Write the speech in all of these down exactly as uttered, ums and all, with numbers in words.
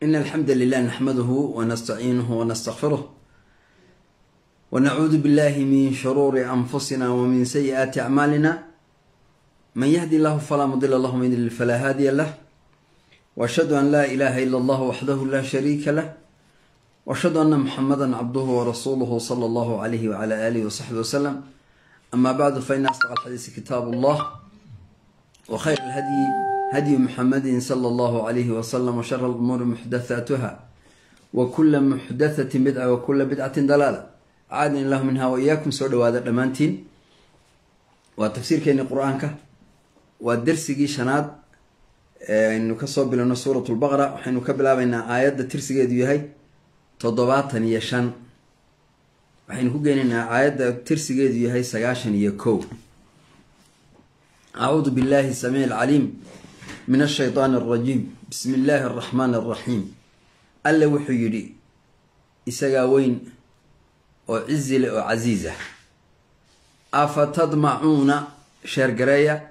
إن الحمد لله نحمده ونستعينه ونستغفره ونعوذ بالله من شرور أنفسنا ومن سيئات أعمالنا من يهدي الله فلا مضل له ومن يضلل فلا هادي له وأشهد أن لا إله إلا الله وحده لا شريك له وأشهد أن محمدا عبده ورسوله صلى الله عليه وعلى آله وصحبه وسلم. أما بعد فإن أصدق الحديث كتاب الله وخير الهدي هدي محمد صلى الله عليه وسلم وشر الأمور محدثاتها وكل محدثة بدعة وكل بدعة ضلالة. أعاذني الله منها وإياكم. سؤال هذا دمانتين وتفسير كين القرآن والدرس جي شناد إنه كصوب لنا سورة البقرة وحين كبلا بين آيات الترس جي هاي تضباطا يشان وحين كجينا آيات الترس جي هاي سجاشن يكو. أعوذ بالله السميع العليم من الشيطان الرجيم. بسم الله الرحمن الرحيم. ألا وحيري إسقاوين وعزل وعزيزة أفتضمعون شرقرية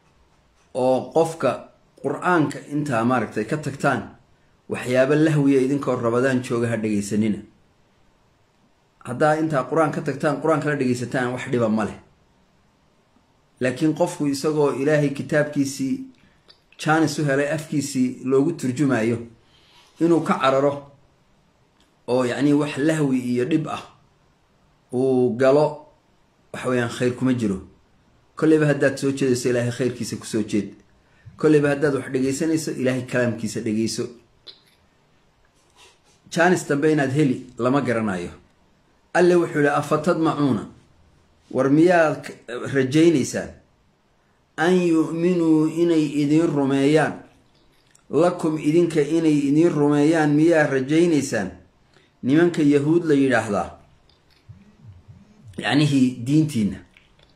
وقفك قرآنك انت أمارك كتكتان وحياب اللهوية إذن كور رمضان شوقها دقي سنين هذا انت قرآن كتكتان قرآن كلا دقي ستان وحدي بماله لكن قفك يسقو إلهي كتاب كيسي كان سهل أفكيسي لو قلت ترجمه إنه كعرره أو يعني وح لهوي يربأه وقالوا وحويان خيركم أجره كل بهدات سوتشد يس إلهي خير كيس كسوتشد كل بهدات وح دقيسن يس إلهي كلام كيس دقيسو كان استبين أدهلي لما قرنايه ألا وحولا أفتضمعون ورميال رجين إسان أن يؤمنوا إني إذن رميان لكم إذنك إني إذن رميان مياه رجين إسان نمانك يهود ليرحضا يعني هي دينتين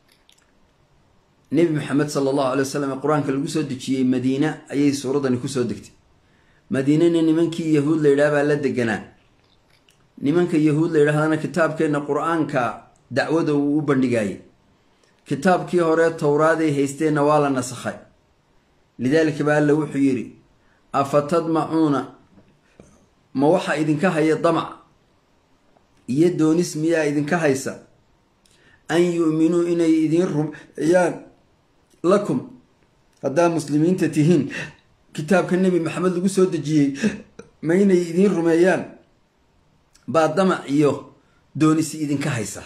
نبي محمد صلى الله عليه وسلم القرآن كالقصة دكتي مدينة أي سورة نكسة دكتي مدينة نمانك يهود ليرحضا لدقنا نمانك يهود ليرحضا كتاب كأن القرآن كدعوة وبندقائي كتاب كي هوري التوراة هيستي نوالا نسخي لذلك بقى له وحيري أفتضمعون موحى إذن كهي الضمع يدون اسميا إذن كهيسا أن يؤمنوا إني إذن رميان لكم هذا مسلمين تتهين كتاب كالنبي محمد لقو دجيه ما إني إذن رميان بعد ضمع إيوه دونس إذن كهيسا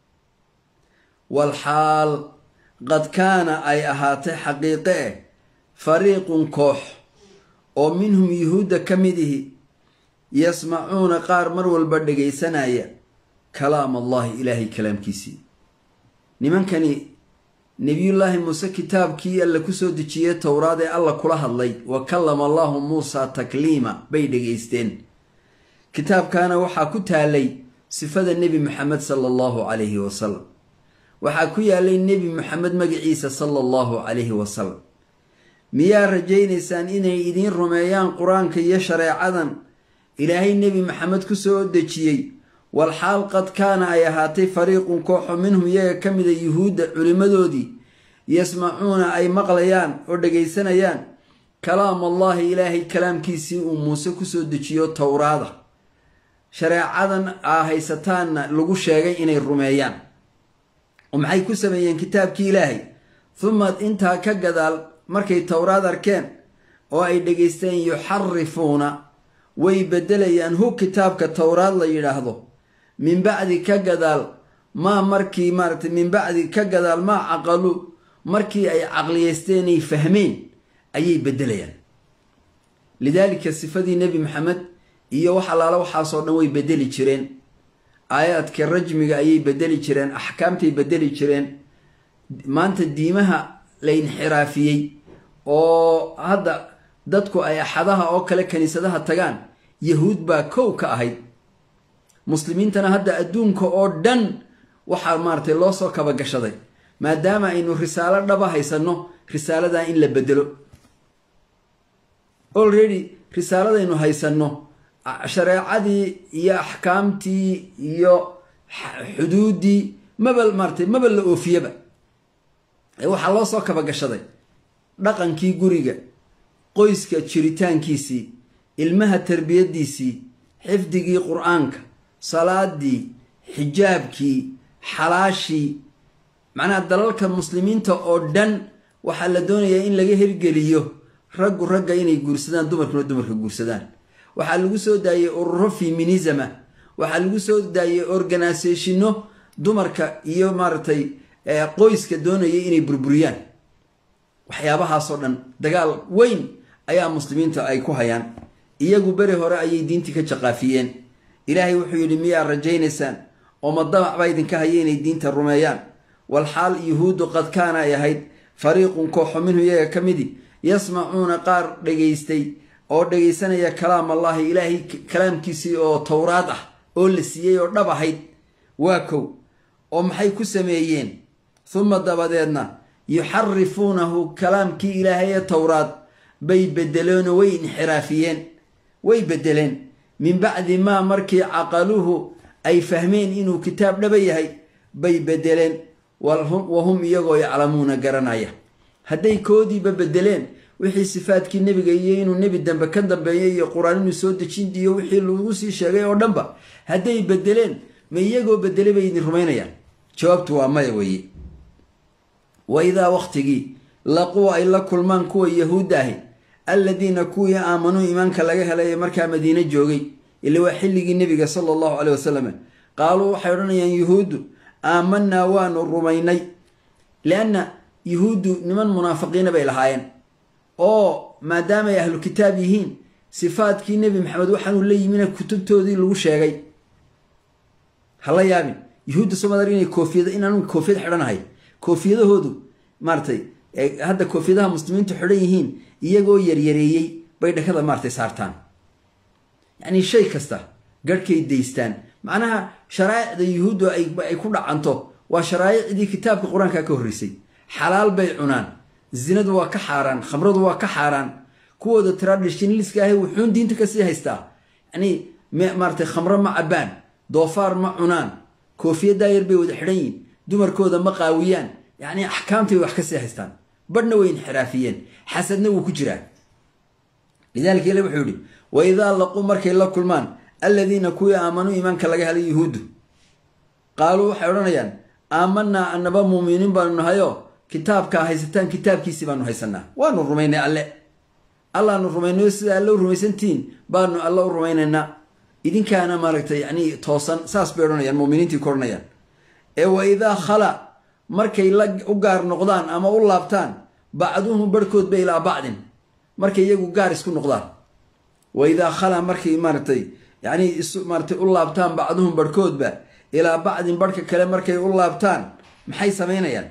والحال قد كان أي أهاتي حقيقة فريق كوح ومنهم يهود كمده يسمعون قار مرو البردقي سنايا كلام الله إلهي كلام كيسي نمان كان نبي الله موسى كتاب كي اللي كسو دجيه توراة الله كلها اللي وكلم الله موسى تكليما بيدقي استين كتاب كان وحا كتها لي صفة النبي محمد صلى الله عليه وسلم وحاكويا لي النبي محمد مقعيسى صلى الله عليه وسلم ميا رجينيسان إني إذين رميان قرآن كي يشرع عدن إلهي النبي محمد كسو دجيي والحال قد كان أيهاتي فريق كوح منهم يا كمد يهود علمدودي يسمعون أي مقليان ودقيسانيان كلام الله إلهي كلام كيسي وموسى كسو دجيو توراة شرع عدن آهيستان لغو شاقي إني الرميان ومحي كسميين كتاب إلهي ثم انتهى كقدال مركي التوراة أركان وأي دقيستين يحرفون ويبدليان هو كتاب كالتوراة اللي يلاحظه من بعد كقدال ما مركي مارت من بعد كقدال ما عقلوا مركي أي عقليستين يفهمين أي بدليان. لذلك الصفة دي نبي محمد إيه وحلا لو حاصرنا ويبدلي جرين آيات كالرجم أي بدلي جرين أحكامتي بدلي جرين ما أنت ديمها لينحرافيي oo hadda dadku ay axadaha oo kale kaniisadaha tagaan yahuud baa kow ka ahayd muslimiintana hadda adduunka oo dhan waxa maartay loo soo kaba gashaday maadaama aynu risaalo dhaba haysano risaalada in la bedelo already risaaladaynu haysano shareecadii iyo ahkaamtii iyo xuduudii mabal maartay mabal la oofiyaba ee waxa loo soo kaba gashaday dhaqankii guriga qoyska jiritaankiisii ilmaha tarbiyadiisii xifdigii qur-aanka salaadii xijaabkii xalaashii macnaha dalalka muslimiinta oo dhan waxaa la doonayaa in laga hirgeliyo raggu ragga inay guursadaan dumarkuna dumarka guursadaan waxaa lagu soo daayay ururo feminisma waxaa lagu soo daayay organisationno dumarka iyo maaragtay qoyska doonaya inay burburiyaan waxyaabahaasoo dhan dagaal weyn ayaa muslimiinta ay ku hayaan iyagu beri hore ayay diintii ka jaqaafiyeen ilaahay wuxuu yidhi miyaa rajaynaysaan oo ma damac baa idinka haya inay diinta rumeeyaan walxaal yuhuuddu qad kaana ay ahayd fariiqun kooxo minhu iyaga ka midi yasmacuuna qaar dhegaystay oo dhegaysanaya kalaam allaahi ilaahay kalaamkiisii oo towraad ah oo la siiyey oo dhab ahayd waa kow oo maxay ku sameeyeen uma dabadeedna yuxarifuunahu kalaamkii ilaahay ee towraad bay bedeleenoo way inxiraafiyeen way bedeleen min bacdi maa markii caqaluuhu ay fahmeen inuu kitaab dhaba yahay bay bedeleen wahum iyagoo yaclamuuna garanaya hadday koodiiba bedeleen wixii sifaadkii nebiga iyo inuu nebi dambe ka dambeeyay iyo qur-aan inuu soo dejin iyo wixii lagu sii sheegay oo dhanba hadday bedeleen ma iyagoo bedelay bay idin rumaynayaan jawaabtu waa maya weeye wa idaa waqtigii laquu ay la kulmaan kuwa yahuudda ahi alladiina kuwii aamanuu iimaanka laga helay ee markaa madiine joogay ila waa xilligii nebiga sala allahu caleyh wasalam qaaluu waxay odhanayaan yuhuuddu aamanaa waanu rumaynay lianna yuhuuddu niman munaafiqiina bay lahaayeen oo maadaamaay ahlu kitaab yihiin sifaadkii nebi maxamed waxaanuu la yimina kutubtoodii lagu sheegay hala yaabin yuhuudda somadar inay koofiyad inaanu koofiyad xidhanahay koofiyadahoodu maaratay hadda koofiyadaha muslimiintu xidhan yihiin iyagoo yaryareeyey bay dhakada maaratay saartaan yacni shay kasta garhkay daystaan macnaha sharaa'icda yuhuuddu ay ku dhacanto waa sharaa'icdii kitaabka qur-aanka ka horreysay xalaal bay cunaan zinadu waa ka xaaraan khamradu waa ka xaaraan kuwooda traditionaliska ahi wuxuun diinta kasii haystaa yacni maaratay khamro ma cabbaan doofaar ma cunaan koofiyaddaa yar bay wada xidhan yihin dumarkooda ma qaawiyaan yacni axkaamtay wax kasii haystaan badhna way inxiraafiyeen xasadna wuu ku jiraa lidalika ila wuxuu yihi wa idaa laquu markay la kulmaan alladiina kuwii aamanuu iimaanka laga helay yuhuuddu qaaluu waxay odhanayaan aamanaa annaba muuminiin baanu nahayo kitaabkaa haysataan kitaabkiisii baanu haysanaa waanu rumaynay alle allaanu rumaynayo sida alle u rumaysantihiin baanu alle u rumaynaynaa idinkaana maaragtay yani toosan saas bay odhanayaan muminiintii ku odhanayaan ee wa idaa khala markay la u gaar noqdaan ama u laabtaan bacduhum barhkood ba ilaa bacdin markay iyagu gaar isku noqdaan wa idaa khala markay maaratay yani isu maaratay u laabtaan bacduhum barhkoodba ilaa bacdin barhka kale markay u laabtaan maxay samaynayaan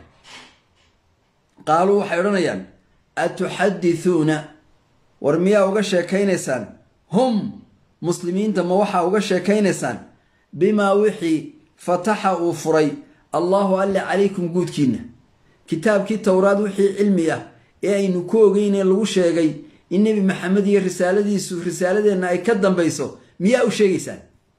qaaluu waxay odhanayaan atuxadithuuna war miyaa uga sheekaynaysaan hum muslimiinta ma waxaa uga sheekaynaysaan bimaa wixii fataxa uu furay allaahu alle calaykum guudkiinna kitaabkii towraad wixii cilmi ah ee aynu ku ogeynee lagu sheegay in nebi maxamed iyo risaaladiisu risaaladeenna ay ka dambayso miyaa u sheegaysaan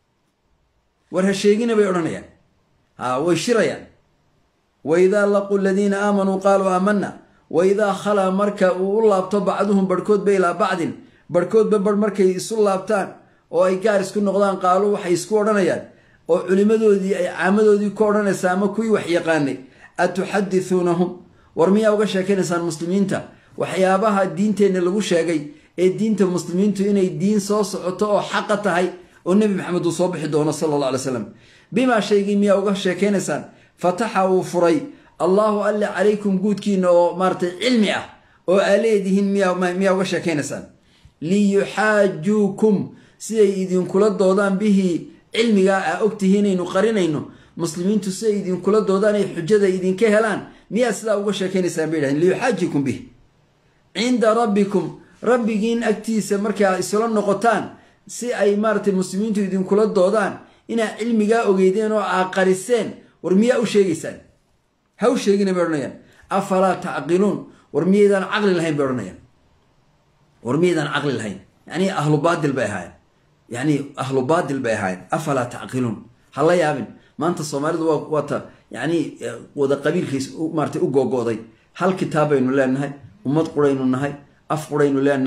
war ha sheegina bay odhanayaan ha way shirayaan wa idaa laquu aladiina aamanuu qaaluu aamanna wa idaa khalaa marka uu u laabto bacduhum barhkoodba ilaa bacdin barhkoodba barh markay isu laabtaan oo ay gaar isku noqdaan qaaluu waxay isku odhanayaan oo culimmadoodii ay caamadoodii ku odhanaysaa ama kuwii wax yaqaanay atuxadithuunahum war miyaa uga sheekaynaysaan muslimiinta waxyaabaha diinteenna lagu sheegay ee diinta muslimiintu inay diin soo socoto oo xaqa tahay oo nebi maxamed uu soo bixi doono sala alla alay slam bimaa shaygii miyaa uga sheekaynaysaan fataxa uu furay allaahu alle calaykum guudkiina oo maaratay cilmi ah oo aa leedihiin miyaa uga sheekaynaysaan liyuxaajuukum siday idinkula doodaan bihi cilmigaa aa ogtihiin inaynu qarinayno muslimiintu siday idinkula doodaan ay xujada idinka helaan miyaa sidaa uga sheekaynaysaan bay dhahdeen liyuxaajikum bih cinda rabbikum rabbigiin agtiisa markaa isula noqotaan si ay maaratay muslimiintu idinkula doodaan inaa cilmigaa ogeydeen oo aa qariseen war miyaa u sheegaysaan ha u sheegina bay odhanayaan afalaa tacqiluun war miyaydaan caqli lahayn bay odhanayaan war miyaydaan caqli lahayn yani ahlu baadil bay ahaayeen yani ahlu baadil bay ahaayeen afalaa tacqiluun ha la yaabin maanta soomaalidu waa waata yani wada qabiilkiis maaratay u googo'day hal kitaab baynu leenahay ummad quraynu nahay af quraynu leenahay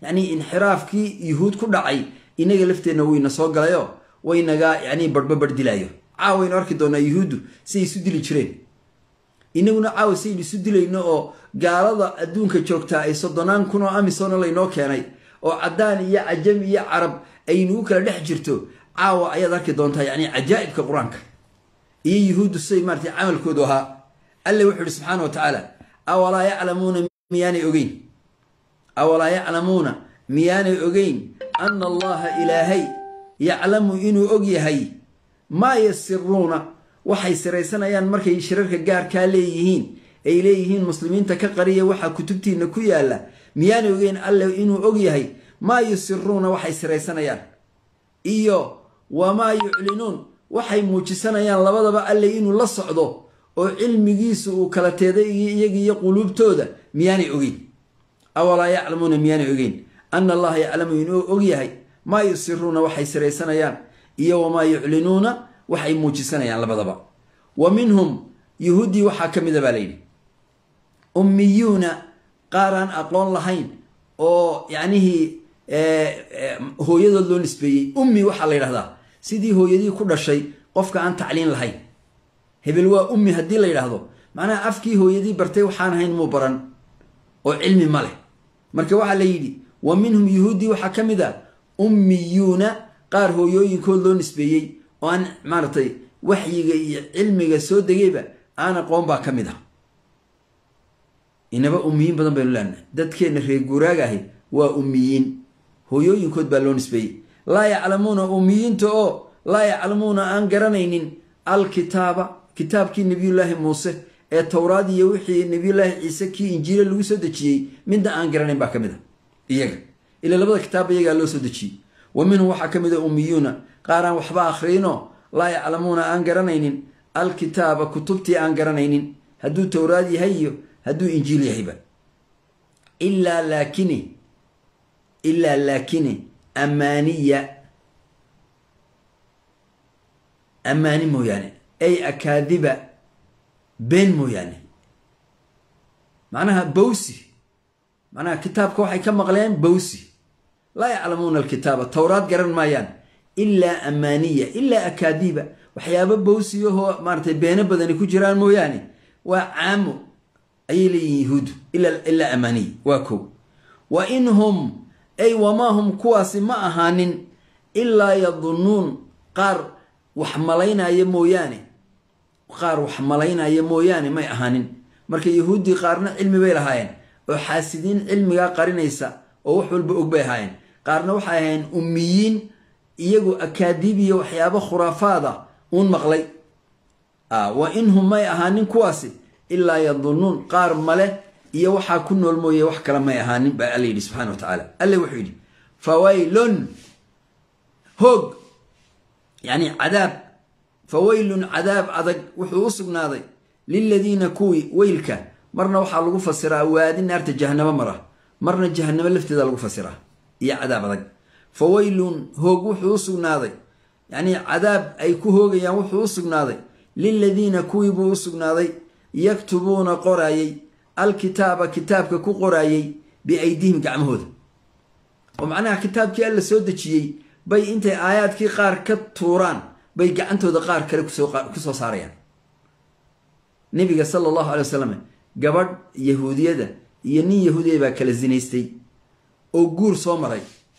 يعني انحراف كي يهود كل عي إنك لفتنا وين صاق لايو وين جا يعني برب بردلايو عاوين أركي دونا يهود سي سدلي شرين إنه عاو سي سدلي إنه قارض أدون كشوكتا أي صدنان كنا أمسون الله إنه كاني أو عدان يا عجم يا عرب أي نوك لحجرتو عاو أي ذاك دونتا يعني عجائب كقرانك إيه يهود السي مارتي عمل كودها اللي وحده سبحانه وتعالى أولا يعلمون مياني أجين أولا يعلمون مياني أجين أن الله إلهي يعلم إنه أجيهي ما يسرون وحي سريسنا يان مركي شركة جار كاليهين إليهين مسلمين تكقرية وحا كتبتي نكويا الله مياني أجين الله إنه أجيهي ما يسرون وحي سريسنا يان إيو وما يعلنون وحي موجسنا يان لبضبا الله إنه لصعده وعلميسو كلاتيدا يجي قلوب تودا مياني أجين أولا يعلمون مياني أجين أن الله يعلم إنه أجيهي ما يسرون وحي سريسنا يان إيو وما يعلنون وحي موجسنا يان لبضبا ومنهم يهودي وحا كمدا بالين أميون قاران أقلون لهين أو يعني هي هو يدل نسبي أمي وحا الله يرهدا سيدي هو يدي كل شيء قفك عن تعلين لهين هبلوا أمي هدي الله يرهدو معناها أفكي هو يدي برتي وحان هين مبرن وعلمي ماله مركا وحا ليدي ومنهم يهودي وحا كمدا أميون قار هو يوين كل نسبي وأن مارتي وحي علمي سود جيبه أنا قوم با كمدا إنما أميين بدن بيقولون دت كين رجوراجه وأميين هو يوين كود بالون نسبي لا يعلمون أميين تو لا يعلمون أن قرنين الكتابة كتاب كي نبي الله موسى التوراة يوحي نبي الله عيسى كي إنجيل اللي سودتشي من ده أن قرنين باكمده إياه إلا لبض كتاب يجعل له سودتشي ومنه وحكمده أميون قارن وحبا آخرينه لا يعلمون أن قرنين الكتابة كتبتي أن قرنين هدو توراة هيو هدو إنجيل يحبا إلا لكني إلا لكني أمانية أماني مو يعني أي أكاذبة بين مو يعني معناها بوسي معناها كتاب كوحي كم مغلين بوسي لا يعلمون الكتابة التوراة قرن ما يعني إلا أمانية إلا أكاذبة وحيابا بوسي هو مارتي بين بدن كجران مو يعني وعامو أي لي يهود إلا إلا أماني واكو وإنهم أي وما هم كواس ما أهان إلا يظنون قار وحملينا يموياني قار وحملينا يموياني ما أهان مركا يهودي قارنا علمي بيرهاين وحاسدين علمي قارنيسا ووحول بأقبيهاين قارنا وحاين أميين يجو أكاديبية وحيابا خرافادا ون مغلي آه وإنهم ما أهان كواسي إلا يظنون قار مله يوحى كنو المويه وحكى لما يهاني بأليه سبحانه وتعالى اللي وحيدي فويل هوج يعني عذاب فويل عذاب عذاب وحوصق ناضي للذين كوي ويلك مرنا وحى لغو فسرها وادي النار جهنم مرة مرنا جهنم اللي لغو فسرها هي عذاب عذاب فويل هوج وحوصق ناضي يعني عذاب أي كو هوج يعني وحوصق ناضي للذين كوي بوصق ناضي يكتبون قرايي الكتاب كتابك كو قرايي بأيديهم قعمهود ومعناها كتابك ألا سودتشي بي انت آيات كي قار كتوران بي قعنتو دا قار كلا كسو صاريان نبي صلى الله عليه وسلم قبر يهودية دا يني يهودية با كلا زينيستي او قور صومري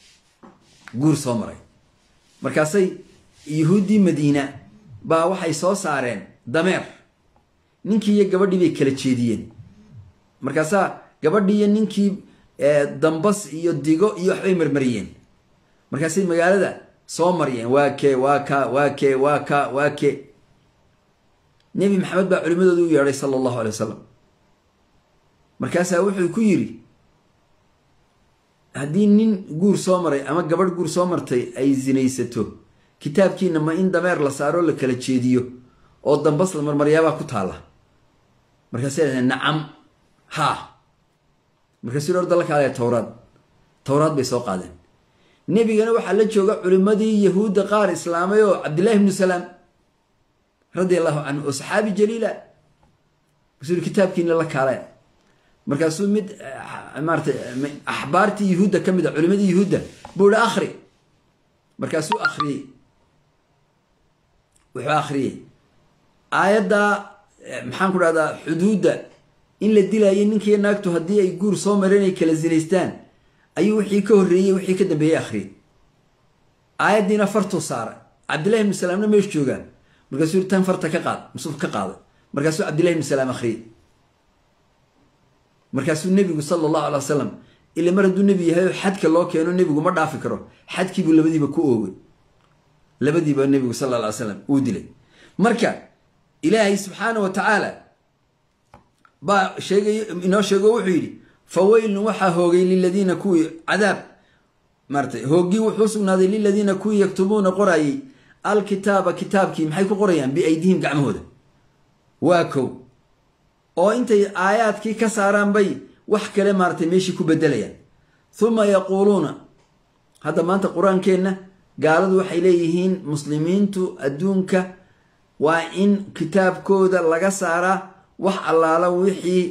قور صومري مركاسي يهودي مدينة با وحي سو صارين دمير ninkii iyo gabadhii bay kala jeediyeen markaasa gabadhii iyo ninkii dambas iyo digo iyo waxbay marmariyeen markaasay magaalada soo mariyeen waa kee waa ka waa kee waa ka waa kee nabi maxamed baa culimadooda u yeeray sallallahu alayhi wasallam markaasa wuxuu ku yiri haddii nin guur soo maray ama gabadh guur soo martay ay zinaysato kitaabkiina ma in dameer la saaro la kala jeediyo oo dambas la marmariyaabaa ku taala markaasay nacam ha markaasii orda la kaalay tawraad tawraad bay soo qaadeen nabigana waxa la jooga culimadii yahuuda qaar islaamay oo abdullah ibn salam radiyallahu anhu saxaabi jaliila rasuul kitaabkiina la kaalay markaasuu mid maartay axbaartii yuhuudda ka mid a culimadii yuhuudda buu ihi akhri markaasuu akhriyey wuxuu akhriyey aayaddaa maxaan ku dhahdaa xuduudda in la dilaayay ninkiiyo naagtu haddii ay guur soo mareen ay kala zinaystaan ayuu wixii ka horreeyey wixii ka dambeeyey akhriyey aayaddiina fartuu saaray cabdillahi ibnu salaamna meesha joogaa markaasuu yiri tan farta ka qaad musuf ka qaaday markaasuu cabdillahi ibnu salaam akhriyey markaasuu nebigu sala allahu alay wasalam ila mar hadduu nebi yahay oo xadka loo keeno nebigu ma dhaafi karo xadkiibuu labadiiba ku oogay labadiiba nebigu sala alla alay slam uu dilay marka ilaahay subxaana wa tacaala baa sheegay inoo sheego wuxuu yidhi fawaylun waxaa hoogay liladiina kuwii cadaab maartay hooggii wuxuu sugnaaday liladiina kuwii yaktubuuna qoraayey alkitaaba kitaabkii maxay ku qorayaan biaydihim gacmahooda waa kow oo intay aayaadkii ka saaraan bay wax kale maaratay meeshii ku bedelayaan uma yaquuluuna hadda maanta qur-aankeenna gaaladu waxay leeyihiin muslimiintu adduunka waa in kitaabkooda laga saaraa wax allaala wixii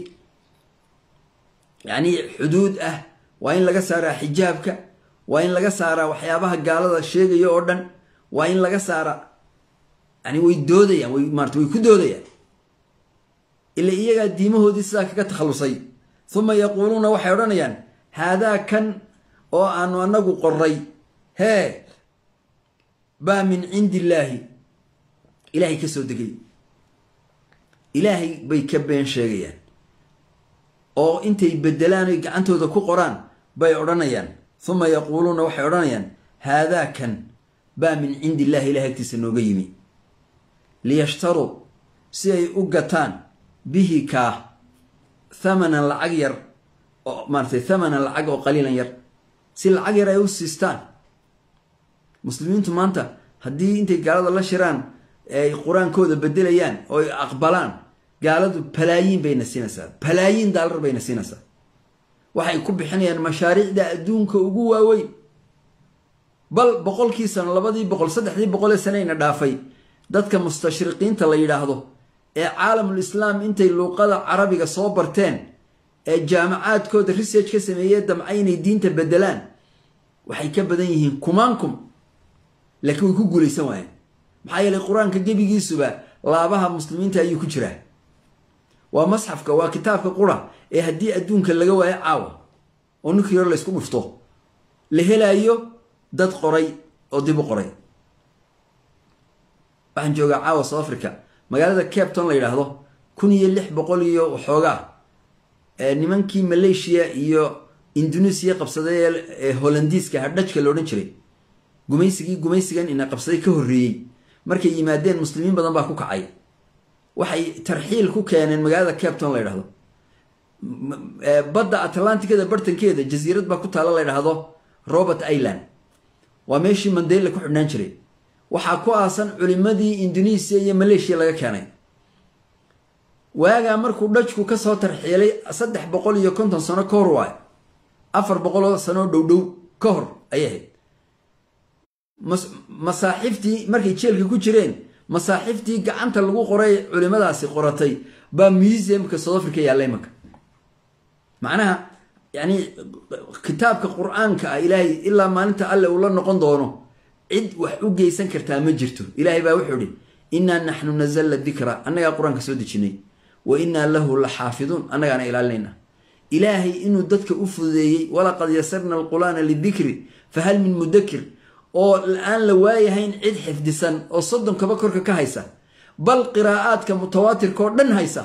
yacni xuduud ah waa in laga saaraa xijaabka waa in laga saaraa waxyaabaha gaalada sheegaya oo dhan waa in laga saaraa yani way doodayaan way maarata way ku doodayaan ila iyagaa diimahoodii sidaa kaga takhallusay uma yaquuluuna waxay odhanayaan haadaa kan oo aanu anagu qoray hee baa min cindi illaahi ilaahay ka soo degay ilaahay bay ka been sheegayaan oo intay bedelaan oy gacantooda ku qoraan bay odhanayaan uma yaquuluuna waxay odhanayaan haadaa kan baa min cindi illahi ilahay agtiisa nooga yimi liyashtaruu si ay u gataan bihi kaa thamanan lacag yar oo maaratay thamanan lacag oo qaliilan yar si lacag yar ay u siistaan muslimiintu maanta haddii intay gaalada la shiraan ay qur-aankooda bedelayaan oo ay aqbalaan gaaladu balaayiin bayna siinaysaa balaayiin daalar bayna siinaysaa waxay ku bixinayaan mashaariicda adduunka ugu waaweyn bal boqolkii sano labadii boqol saddexdii boqol ee saneyna dhaafay dadka mustashriqiinta la yidhaahdo ee caalamul islaam intay luuqada carabiga soo barteen ee jaamacaadkooda research ka sameeyey damca inay diinta bedelaan waxay ka badan yihiin kumaankum laakiin way ku guulaysan waayeen maxaa yeelay qur-aanka gebigiisuba laabaha muslimiinta ayuu ku jiraa waa masxafka waa kitaabka qura ee haddii adduunka laga waayo caawa oo ninkii hore laysku dhufto la helaayo dad qoray oo dib u qoray waxaan joogaa caawa south africa magaalada cape town la yidhaahdo kun iyo lix boqol iyo waxoogaa nimankii malaysia iyo indonesia qabsaday ee hollandiiska hadhajka la odhan jiray gumaysigii gumaysigan ina qabsaday ka horreeyey markay yimaadeen muslimiin badan baa ku kacay waxay tarxiil ku keeneen magaalada cape town la yidhahdo badda atlanticada bartankeeda jasiirad baa ku taala la yidhaahdo robert island waa meeshii mandela ku xidhnaan jiray waxaa ku aasan culimadii indonesia iyo malaysia laga keenay waagaa markuu dhajku kasoo tarxiilay saddex boqol iyo konton sano ka hor waay afar boqoloo sanoo dhowdhow ka hor ayay ahayd masaaxiiftii markay jeelka ku jireen masaaxiiftii gacanta lagu qoray culimadaasi qoratay baa museumka south africa yaallay marka macnaha yani kitaabka qur-aanka ah ilaahay ilaa maalinta alle uu la noqon doono cid wax u geysan kartaa ma jirto ilaahay baa wuxuu ihi innaa naxnu nazalna dikra annagaa qur-aanka soo dejinay wa innaa lahu la xaafiduun annagaana ilaalinayna ilaahay inuu dadka u fududeeyey walaqad yasarna alqur'aana lidikri fahal min mudakir oo aan la waayahayn cid xifdisan oo soddon kaba korka ka haysa bal qiraa'aadka mutawaatirka oo dhan haysa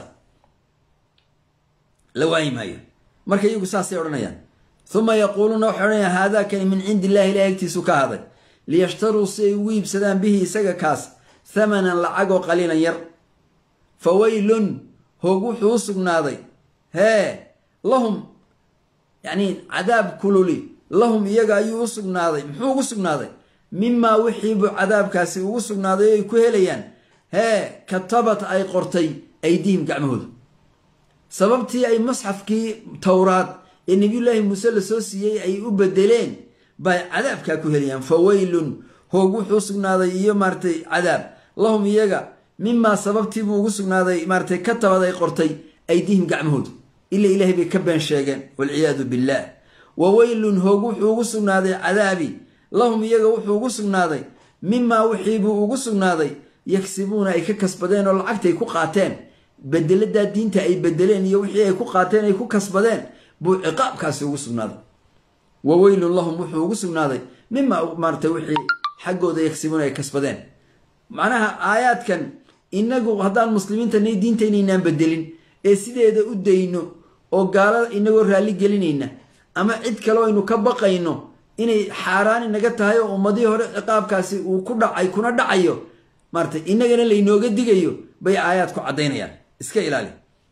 la waayi maayo marka iyagu saasay odhanayaan uma yaquuluuna waxay odhanayaan haadaa kani min cindi illahi ilahay agtiisu ka haday liyashtaruu si ay ugu iibsadaan bihi isaga kaas thamanan lacag oo qaliilan yar fa waylun hoog wuxuu u sugnaaday hee lahum yacni cadaab kululi lahum iyaga ayuu u sugnaaday muxuu ugu sugnaaday mimaa wixiibuu cadaabkaasi ugu sugnaaday ay ku helayaan hee katabat ay qortay aydihim gacmahooda sababtii ay masxafkii towraad ee nebiyullaahi muuse la soo siiyey ay u bedeleen bay cadaabkaa ku helayaan fa waylun hoog wuxuu sugnaaday iyo maaratay cadaab lahum iyaga mimaa sababtiibuu ugu sugnaaday maaratay katabad ay qortay aydihim gacmahooda إلا إلهي بكبان شاقان والعياذ بالله وويل هو وحوق هذا عذابي لهم يقى وحوق هذا مما وحيبوا وقصوا هذا يكسبون أي كسبدين والعكت يكو قاتين بدل دا دين تا أي بدلين يوحي يكو قاتين يكو كسبدين بو عقاب كاسي وقصوا هذا وويل اللهم وحوق هذا مما مارت وحي حقه ذا يكسبون أي كسبدين معناها آيات كان إنكو هذا المسلمين تني دين تاني نام بدلين إيه سيدة إذا أدينو أو قال إنكو رالي قلينينا أما عد كلو إنو كبقينو إني حاران إنك تهايو ومضي هور عقاب كاسي وكل دعاي كنا دعايو مارتي إنك أنا اللي نوجد دقيو بي آياتكو عدينا يعني اسكا إلالي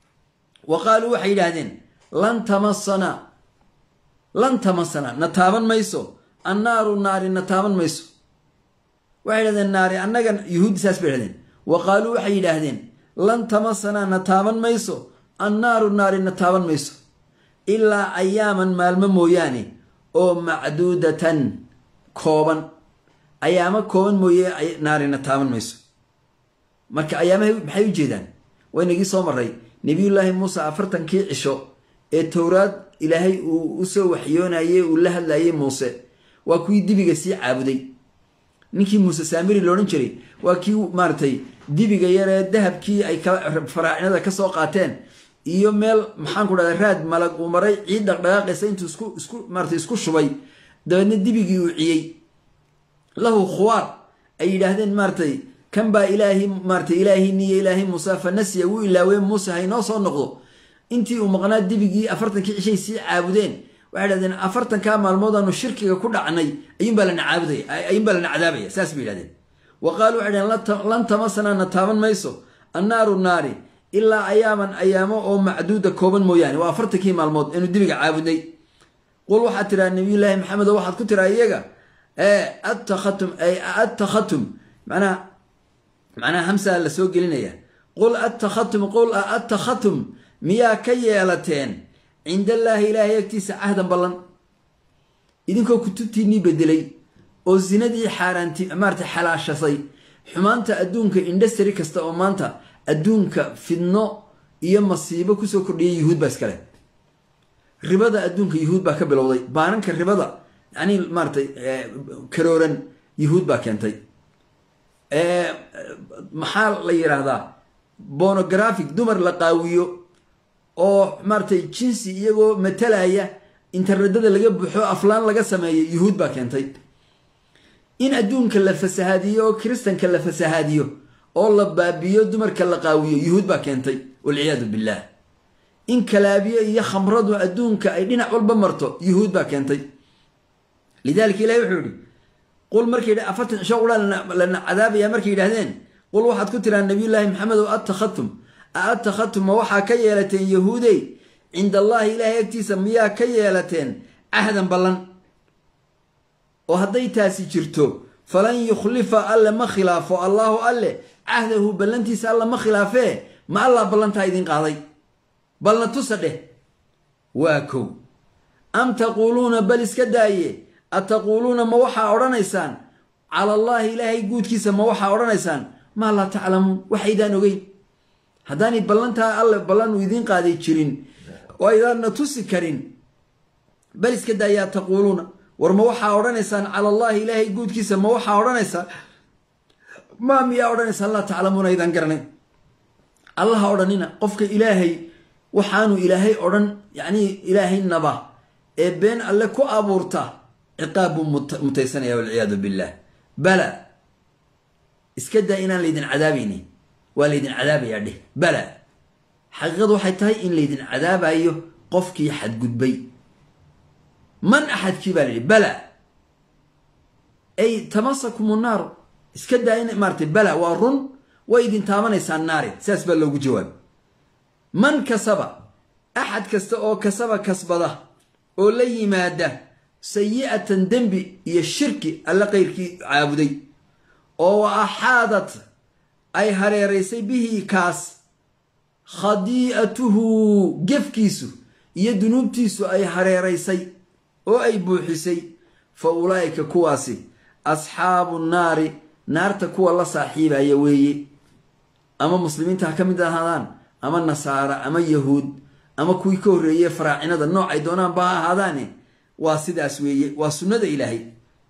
وقالوا حيلادين لن تمسنا لن تمسنا نتابن ميسو النار النار نتابن ميسو وحيلاد النار أنك يهود ساس بيلادين وقالوا حيلادين لن تمسنا نتابن ميسو النار النار نتابن ميسو إلا أياما مالممو يعني أو معدودة كوبا أيام كوبا موية نارنا تامن ميسو مركا أيامها بحيو جيدا وين يجي صومري نبي الله موسى أفرتن كي عشو التوراة إلهي وسو وحيونا يه والله لا يه موسى وكوي دبي سي عابدي نكي موسى سامري لورنشري وكي مارتي دبي يرى الذهب كي أي فراعنة ذا كسوقاتين iyo meel maxaan ku dhaday raad malag uu maray ciid dhaqdhaqaaqaysa intuu isku isku martay isku shubay dabadna dibigii uu ciyay lahu khuwar ay yiraahdeen martay kan ba ilaahi martay ilaahi niyo ilaahi Musa fanasiya uu ilaaway Musa hayno soo noqdo intii uu maqnaa dibigii afartankii cishay si caabudeen waxay yiraahdeen afartanka maalmood aanu shirkiga ku dhacnay ayun baa la caabuday ayun baa la cadaabaya saas bay yiraahdeen waqaalu waxay lan tamasana nataaban mayso annaaru naari إلا أياما أياما أو معدودة كوبا موياني وأفرتكي مع الموت إنه دبق عابدني قل واحد ترى النبي الله محمد واحد كتر أيجا إيه أتختم أي أتختم معناها معناها همسة لسوق لنا قل أتختم قل أتختم ميا كيالتين عند الله إله يكتيس عهدا بلن إذن كو كتبتيني بدلي أو الزندي حارنتي أمارت حلاشة صي حمانتا أدونك إندستري كستا أمانتا أدونك في النوع إيا مصيبة كسو كردية يهود بس كله ربضة أدونك يهود باك بلوضي بانك الربضة يعني مارتي كرورن يهود باك انتي محال لير هذا بونوغرافيك دمر لقاويو أو مارتي جنسي إيغو متلايا انتردد لغا بحو أفلان لغا سمايا يهود باك انتي إن أدونك اللفسهاديو كريستان كاللفسهاديو الله بابيو دمر كاللقاويو يهود باك انتي والعياذ بالله إن كلابيو إيا خمرضو أدونك أي دينا عول بمرتو يهود باك انتي لذلك لا يحولي قول مركي أفتن شغلا لنا عذاب يا مركي لهذين قول واحد كتر عن نبي الله محمد وأتختم أتختم ووحا كيالتين يهودي عند الله إله يكتسم يا كيالتين أهدا بلن وهدي تاسي جرتو فلن يخلف ألا ما خلافه الله ألا عهده بلنتي سألا ما خلافه ما الله بلنتها إذن قاضي بلنتو سده واكو أم تقولون بل اسكداية أتقولون موحى أورانيسان على الله إلهي قود كيسا موحى أورانيسان ما لا تعلمون وحيدان وغين هداني بلنتها ألا بلنو إذن قاضي تشرين وإذا نتوسي كرين بل اسكداية تقولون ورموحى أورانيسان على الله إلهي قود كيسا موحى أورانيسان ما ميا أورانيسان لا تعلمون إذن قرنين الله أورانينا قفك إلهي وحانو إلهي أوران يعني إلهي النبا إبين الله كو أبورتا عقاب متيسنية والعياذ بالله بلا اسكدا إنا ليدن عذابيني وليدن عذابي يعني بلا حقيقة حيتهي إن ليدن عذاب أيوه قفكي حد قدبي من أحد كبالي بلا أي تمسكم النار اسكدا إن مرتب بلا وارن وإذن تامنيس النار ساسبا لو جواب من كسب أحد كسب أو كسب كسبه أو لي مادة سيئة دنبي هي الشرك ألا غيرك عابدي أو أحادت أي هريريسي به كاس خديئته جف كيسو يدنوب تيسو أي هريريسي أو أي بوحسي فأولئك كواسي أصحاب النار نار تكوى الله صاحبها يوي أما مسلمين تحكم هذان أما النصارى أما يهود أما كوي كورية فراعنة النوع أي دونان بها هذاني واسدة أسوية وسنة إلهي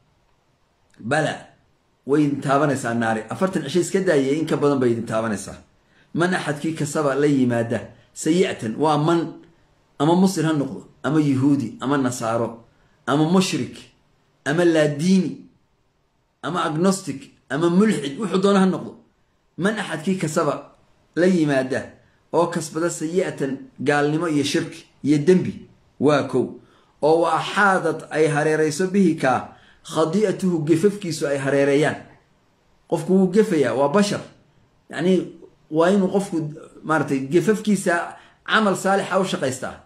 بلا وين تابنسا النار أفرتن عشيس كدا إنك بدن بيد تابنسا من أحد كي كسب لي مادة سيئة ومن أما مصر هالنقطة أما يهودي أما النصارى أما مشرك أما لا ديني أما أجنوستيك أما ملحد وحضون هالنقطة من أحد كي كسب لي مادة أو كسب سيئة قال لما يشرك يدنبي واكو أو أحادت أي هريريس به كا خضيئته جفف كيسو أي هريريان قفكو جفيا وبشر يعني وين قفكو مارتي جفف كيسا عمل صالح أو شقيستا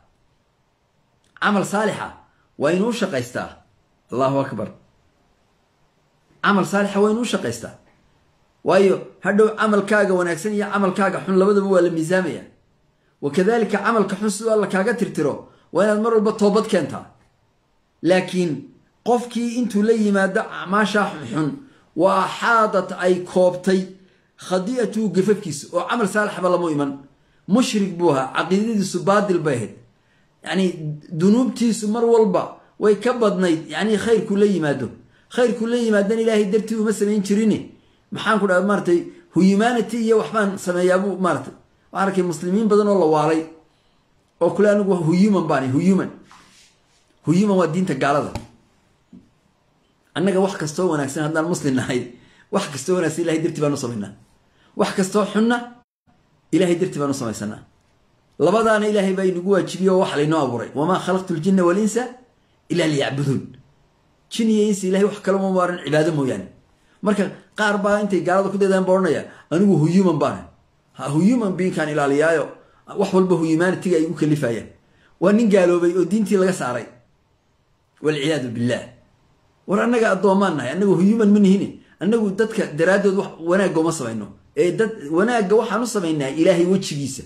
عمل صالحة وين هو شقيستا الله أكبر عمل صالح وين هو شقيستا وايو هدو عمل كاغا وناكسن يا عمل كاغا حن لبدا بو ولا ميزامية وكذلك عمل كحس الله كاغا ترترو وين المر البطوبت كانتا لكن قفكي انتو لي ما دع ما شاح حن وحاضت اي كوبتي خضيئته قففكيس وعمل صالح بلا مؤمن مشرك بوها عقيدتي سباد البيت يعني ذنوبتي سمر والبا ويكبد نيد يعني خير كل ما دو خير كل ما دني إلهي درتي ومثلا ينشريني محان كل مرتي هو يمانتي يا وحمان سميابو مرت وعارك المسلمين بدن الله وعلي وكل أنا هو يمن باني هو يمن هو يمن والدين تجعله أنك واحد كستوى ونكسر هذا المسلم نهايد واحد كستوى نسي إلهي درتي بنص منا واحد كستوى حنا إلهي درتي بنص مسنا لبضع أنا إلهي بين جوا تشبيه وحلي نابوري وما خلقت الجن والإنس إلا ليعبدون شني ينس إلهي وح كلام مبارن عبادة مو يعني مركب قاربا أنت قارض كده دام بورنيا أنا هو هيومن بان هو هيومن بين كان إلى ليايو وحول به يمان تيجي يمكن لفايا وأن قالوا بي ودينتي لقى ساري والعياذ بالله ورأنا قاعد ضماننا أنه هيومن من هنا أنه دتك دراد وانا جو مصر إنه إيه دت وانا جو حنص بيننا إلهي وجه جيسه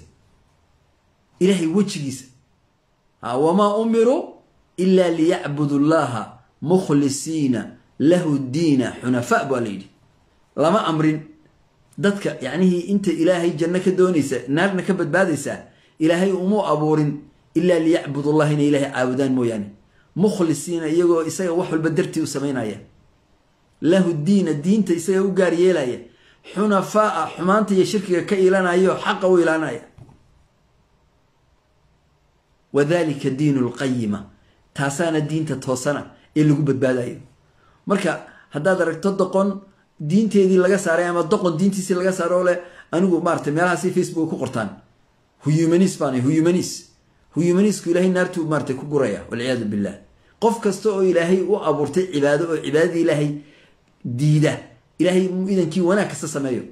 إلهي وجه جيسه وما أمروا إلا ليعبدوا الله مخلصين له الدين حنفاء باليدي لما أمرين دتك يعني هي أنت إلهي جنك دونيسة نار نكبت باديسة إلهي أمو أبورين إلا ليعبدوا الله هنا إلهي عابدان مو يعني مخلصين يجو إساء وحول بدرتي وسمينا يه له الدين الدين تيساء وقار يلايه حنفاء حمانتي يشركك كإلانا أيه حق وإلانا أيه وذلك الدين القيمة تاسانا الدين تتوسنا اللي قبت بادايه مركا هذا درك تدقون دين تيدي لغا ساري اما دقون دين تيسي لغا سارو له انو مارت ميلها سي فيسبوك ku qortaan humanis bani humanis humanis ku ilaahay naartu maartay ku guraya wal iyad billah qof kasto oo ilaahay u abuurtay cibaado oo cibaadada ilaahay diida ilaahay idankii wanaag ka sameeyo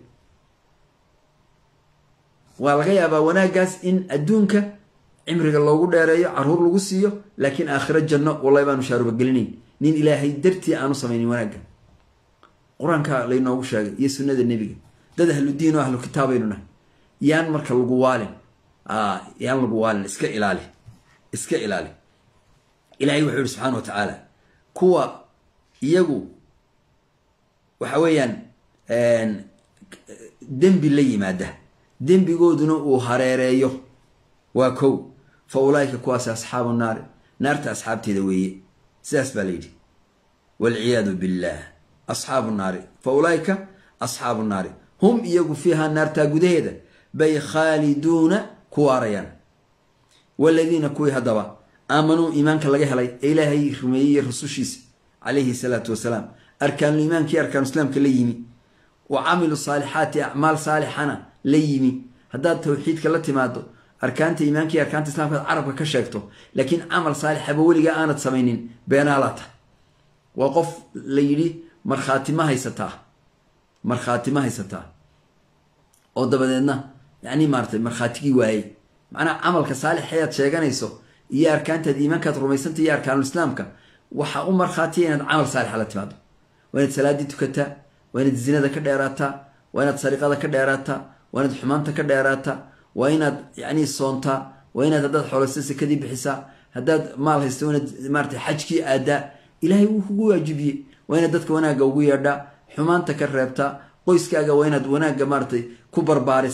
waa laga yaabaa wanaagaas in adduunka cimriga loogu dheereeyo caruur lagu siiyo laakiin aakhirad janno wallahi baanu shaaruba gelinayn nin ilaahay dartii aanu sameeynin wanaaga quraanka leeynoogu sheegay iyo sunnada nabiga dad ahlu diin oo ahlu kitaabeynuna yaan marka lagu waalin ah yaan lagu waalin iska ilaali iska ilaali ilaahay wuxuu subhanahu wa ta'ala kuwa iyagu waxa weeyaan een dambi la yimaada dambigooduna uu hareereeyo waa kow fa ulaayka kuwaas asxaabu naar naarta asxaabteeda weeye sidaas baa leeyahay wal iyad billah أصحاب النار فأولئك أصحاب النار هم يجوا فيها النار تاجدهدا بي خالدون كواريان والذين كوي هدوا آمنوا إيمان كلاجه علي إلهي رمي الرسوشيس عليه الصلاة والسلام أركان الإيمان كي أركان الإسلام كليمي وعملوا الصالحات أعمال صالحنا ليمي هذا التوحيد كلتي ماده أركان إيمان كي أركان الإسلام العرب كشكته لكن عمل صالح بقولي جاء أنا تسمينين بينالاته وقف ليلي مرخاتي ما هيستا مرخاتي ما هيستا او دبدنا يعني مارتي مرخاتي واي معنا عملك صالح حياه شيغانيسو يا اركانت ايمانك رميسنت يا اركان الاسلامك waxa u markhaatiyeen amal saalix la timaado wayna salaadi tukata wayna zinada ka dheeraata wayna sariqada ka dheeraata wayna xumaanta ka dheeraata wayna yaani soonta wayna dad xoolaysay kadib bixisa hadad maal haysto wayna maartay xajki aada ilaahay uu kugu waajibiyay وين دتك وناغا ugu yeedha xumaanta ka reebta qoyskaaga waynaad wanaaga maartay ku barbaarisa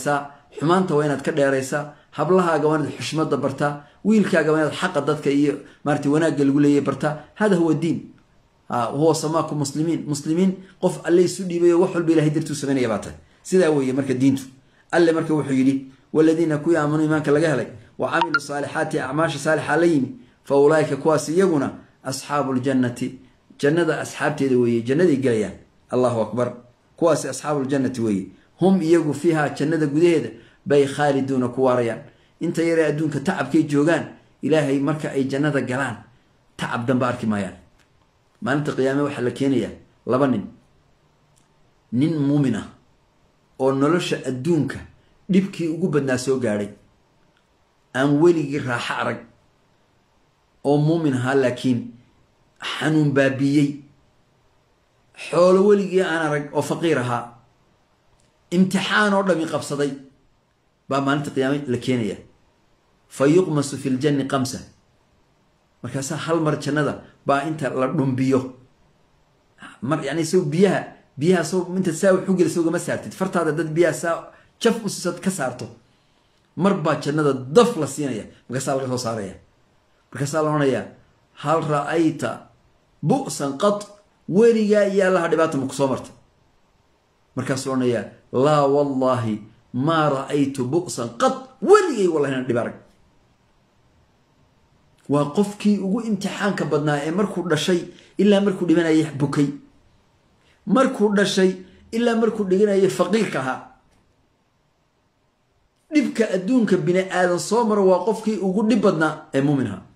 xumaanta waa inaad ka dheeraysaa hablahaaga waa inaad xushmada bartaa wiilkaaga waa inaad xaqa dadka iyo maartay wanaagga lagu leeyahay bartaa hada huwa diin huwa samaakum muslimiin muslimiin qof alle isu dhiibayo wax walba ilaahay dartuu sameynaya baata sidaa weeye marka diintu alle marka wuxuu yidhi waladiina kuwii aamanuu iimaanka laga helay wa camilu saalixaati acmaasha saalixa la yimi fa ulaa'ika kuwaas iyaguna asxaabu ljannati jannada asxaabteeda weeye jannaday gelayaan allahu akbar kuwaasi asxaabu ljannati weeye hum iyagu fiihaa jannada gudaheeda bay khaaliduuna ku waarayaan inta yaree adduunka tacabkay joogaan ilaahay marka ay jannada galaan tacab danba arki maayaan maalinta qiyaame waxaa la keenayaa laba nin nin muumin ah oo nolosha adduunka dhibkii ugu badnaa soo gaadhay aan weligii raaxo arag oo muumin ahaa laakiin xanuun baabiiyey xoolo weligii aan arag oo faqiir ahaa imtixaan oo dhami qabsaday baa maalinta qiyaame la keenaya fa yuqmasu fi ljanni qamsa markaasaa hal mar jannada baa inta la dhumbiyo mar yani isago biyaha biyaha soo inta saa wuxuu geli sogama saartid fartaada dad biyaha saa jaf u siisad ka saarto mar baa jannada daf la siinaya markaasaa laga soo saaraya markaasaa la odhanayaa hal ra-ayta bu'san qad weligaa iyo allaha dhibaata ma ku soo marta markaasuu odhanayaa laa wallaahi maa ra-aytu bu'san qad weligay wallahi inaan dhib arag waa qofkii ugu imtixaanka badnaa ee markuu dhashay ilaa markuu dhibanayay bukay markuu dhashay ilaa markuu dhiganayay faqiirka ahaa dhibka adduunka bini aadan soo maro waa qofkii ugu dhib badnaa ee muumin ahaa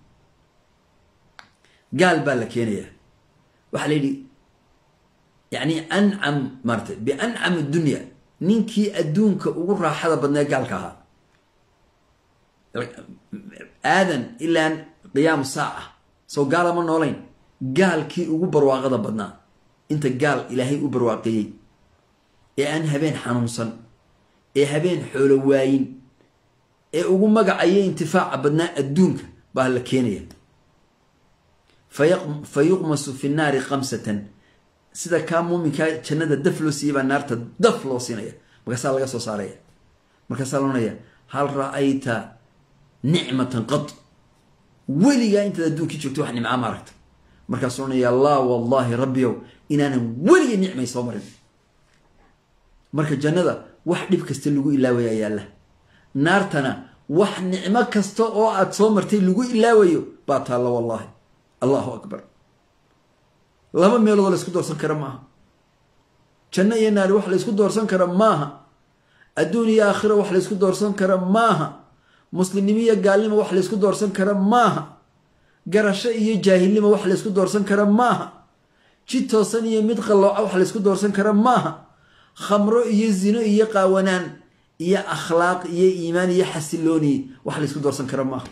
gaal baa la keenayaa waxaa la yidhi yani ancam maarata biancam addunya ninkii adduunka ugu raaxada badnaa gaalka ahaa aadan ilaan qiyaamu saaca soo gaala ma noolayn gaalkii ugu barwaaqada badnaa inta gaal ilaahay u barwaaqeeyey ee aan habeen xanuunsan ee habeen xoolo waayin ee ugu magacayo intifaaca badnaa adduunka baa la keenaya fa yuqmasu fi nnaari khamsatan sida kaa muuminkaa jannada daf loo siiyey baa naarta daf loo siinaya markaasaa laga soo saaraya markaasaa loonaya hal ra-ayta nicmatan qad weligaa intaad adduunkii joogto wax nimcaa ma aragta markaasuu odhanaya laa wallaahi rabbiyow inaanan weligay nicmay soo marin marka jannada wax dhib kasta lagu ilaawayaa yaalla naartana wax nicmo kasta oo aad soo martay lagu ilaawayo baa taalla wallaahi allahu akbar laba meeloodoo la isku doorsan kara maaha janno iyo naari wax la ysku doorsan kara maaha adduun iyo aakhiro wax la ysku doorsan kara maaha muslimnimo iyo gaalnimo wax la ysku doorsan kara maaha garasho iyo jaahilnimo wax la ysku doorsan kara maaha jid toosan iyo mid qallooca wax la ysku doorsan kara maaha khamro iyo zino iyo qaawanaan iyo akhlaaq iyo iimaan iyo xasilooni wax la ysku doorsan kara maaha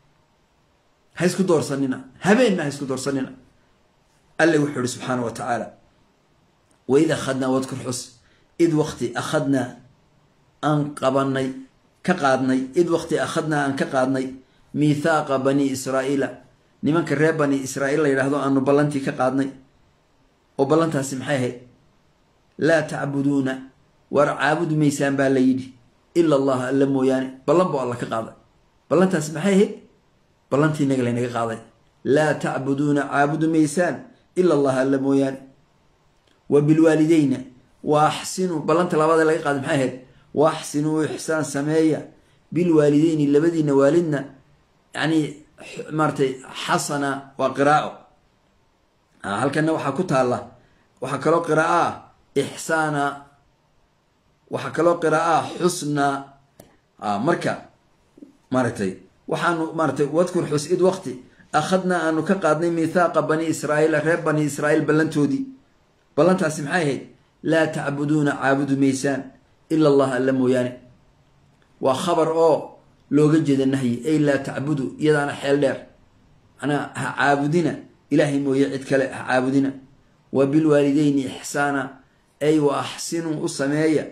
ha isku doorsanina habeenna ha isku doorsanina alle wuxuu ihi subxaana wa tacaala waid akhadnaa wadkur xus id waqti akhadnaa aan qabanay ka qaadnay id waqti akhadnaa aan ka qaadnay miithaaqa bani israa'iila nimanka reer bani israa'iil la yidhaahdo aanu ballantii ka qaadnay oo ballantaasi maxay ahayd laa tacbuduuna war caabudi maysaan baa la yidhi ila allah alla mooyaane ballan boo alla ka qaaday ballantaasi maxay ahayd ballantii inaga laynaga qaaday laa tacbuduuna caabudi maysaan ila allah alla mooyaane wa bilwaalidayna wa axsinuu ballanta labaadee laga qaaday maxay ahayd wa axsinuu ixsaan sameeya bilwaalidayni labadiina waalidna yani maaratay xasana waa qiraao halkana waxaa ku taalla waxaa kaloo qiraaa ah ixsaana waxaa kaloo qiraaa ah xusna marka maaragtay waxaanu maaratay wadkur xus id waqti akhadnaa aanu ka qaadnay miithaaqa bani israa'iila reer bani israa'iil ballantoodii ballantaasi maxay ahayd laa tacbuduuna caabudi maysaan ila allah alla mooyaane waa khabar oo looga jeeda nahyi ay laa tacbudu iyadaana xeel dheer manaa ha caabudina ilaahay mooye cid kale ha caabudina wa bilwaalidayni ixsaana ay wa axsinuu u sameeya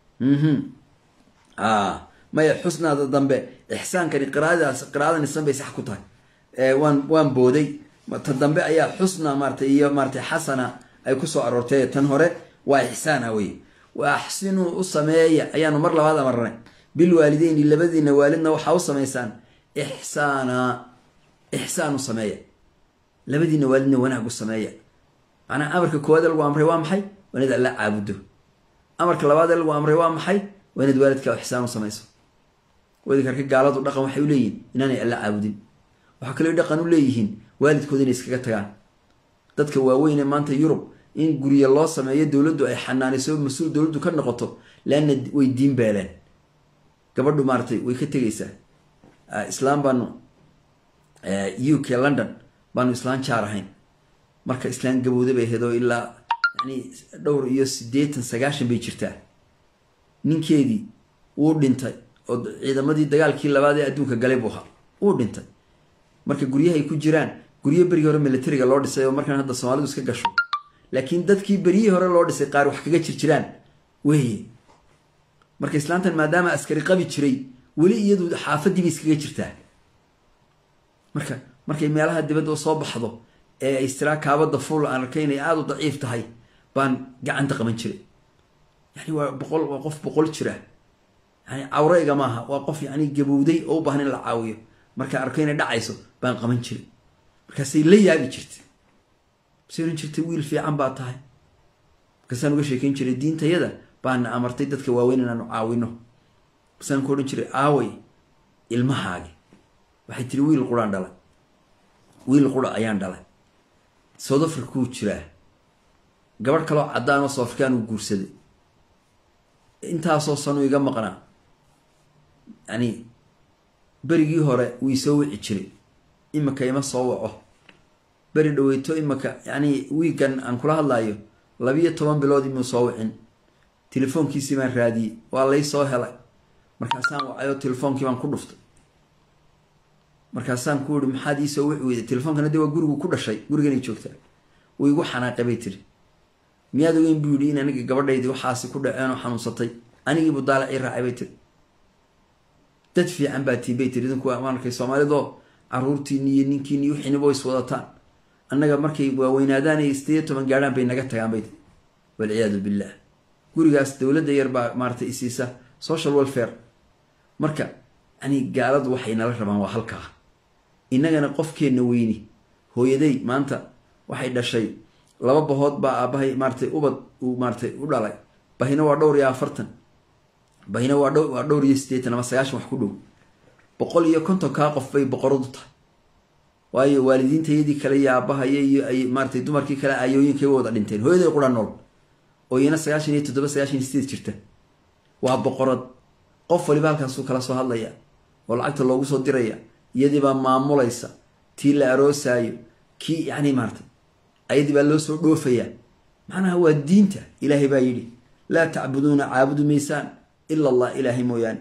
maya xusnaada dambe ixsaankani qiraadaas qiraadani sanbay sax ku tahay waan waan booday ta dambe ayaa xusna maaratay iyo maaratay xasana ay kusoo aroortay tan hore waa ixsaana wey wa axsinuu u sameeya ayaanu mar labaad amarnay بالوالدين لبدينا والدنا وحاوصة ميسان إحسانا إحسان سمايا لبدينا والدنا ونهج السمايا أنا أمرك كوادل وأمري وامحي وند لا عبده أمرك لوادل وأمري وامحي وند والدك إحسان سمايسو وذكرك قالوا دقن waxay u leeyihiin inaanay alla caabudin waxa kale oo dhaqan u leeyihiin waalidkooda inay iskaga tagaan dadka waaweyn ee maanta Yurub in guriga loo sameeyo dawladdu ay xanaanayso mas'uul dawladdu ka noqoto laana way diin beeleen gabadhu maartay way ka tagaysaa islaam baan U K London baan islaan jaarahayn marka islaan gabowda bay heedo ilaa yani dhowr iyo siddeetan sagaashan bay jirtaa ninkeedii uu dhintay oo ciidamadii dagaalkii labaad ee adduunka galay buu ahaa uu dhintay marka guryaha ay ku jiraan guryo bariga hore militariga loo dhisay oo markaan hadda Soomaalidu iska gasho laakiin dadkii bariga hore loo dhisay qaar wax kaga jirjiraan weeye marka islaantan maadaama askari qabi jiray wali iyadu xaafadii bay iskaga jirtaa marka markay meelaha dibadda soo baxdo ee istiraakaabada fuul aan arkay inay aad u daciif tahay baan gacanta qaban jiray yani waa boqol waa qof boqol jira yani awrayga maaha waa qof yani gabowday oo baahan in la caawiyo marka arkay inay dhacayso baan qaban jiray marka say la yaabi jirtay sirin jirtay wiil fiican baa tahay kasaan uga sheekeyn jiray diintayada baan amartay dadka waaweyn inaan caawino kasaan ku oran jiray aaway ilmahaagi waxay tiri wiil quraan dhalay wiil qura ayaan dhalay South Africa ku jira gabar kale oo cadaan oo South African u guursaday intaasoo sano iga maqnaa yani berigii hore wii soo wici jiray imaka ima soo waco beri dhaweyto imaka yani weekend aan kula hadlayo labiyo toban bilood ima soo wicin telefoonkiisii baan raadiyay waa lay soo helay markaasaan wacayo telefoonkii baan ku dhuftay markaasaan ku wiri maxaad ii soo wici weyday telefoonkana dee waa gurigu ku dhashay guriganay joogtaa way igu xanaaqay bay tiri miyaad ogeyn buu yidhi in aniga gabadhaydii waxaasi ku dhaceen oo xanuunsatay anigii buu daalacii raacay bay tiri dad fiican baa tii bay tiri idinku waan arkay Soomaalidoo caruurtiini iyo ninkiini wixii way iswadataan annaga markay waaweynaadaan ay siddeed iyo toban gaaraan bay naga tagaan bay wal ciyaadu billah gurigaas dawladda yar baa maartay isiisa social welfare marka ani gaaladu waxay nala rabaan waa halka inagana qofkeena weyni hooyaday maanta waxay dhashay laba bahood baa aabahay maartay ubad uu maartay u dhalay bahina waa dhowr iyo afartan bahina waa dhowr waa dhowr iyo siddeetan ama sagaashan wax ku dhow boqol iyo konton ka qof bay boqoradu tahay waayo waalidiintayadii kale iyo aabahay iyo ay maartay dumarkii kale ayooyinkay wada dhinteen hooyaday qura nool oo iyana sagaashan iyo toddoba sagaashan iyo siddeed jirta waa boqorad qof waliba halkaas uu kala soo hadlaya oo lacagta loogu soo diraya iyadii baa maamulaysa tii la aroosayo kii yani maartay ayadii baa loo soo dhoofaya macnaha waa diinta ilaahay baa yidhi laa tacbuduuna caabudu maysaan ila allah ilaahay mooyaane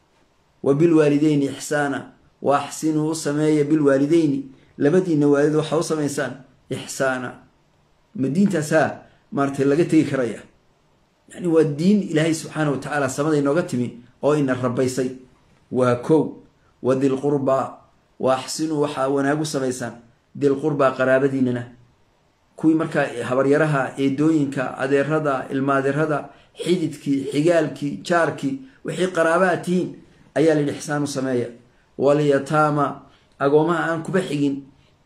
وبالوالدين إحسانا وأحسنوا سمايا بالوالدين لبدينا والد وحاو سميسان إحسانا مدين تسا مارتي لغتي كريا يعني والدين إلهي سبحانه وتعالى سمد إنه قتمي أو إن الربيسي وكو وذي القربى وأحسنوا وحاوناقو سميسان ذي القربى قرابة ديننا كوي مركا هبريرها إيدوينكا أدير هذا المادر هذا حيدتكي حقالكي جاركي وحي قراباتين ayaa la ihsaan sameeya waliyatama agoomaha aan ku baxigin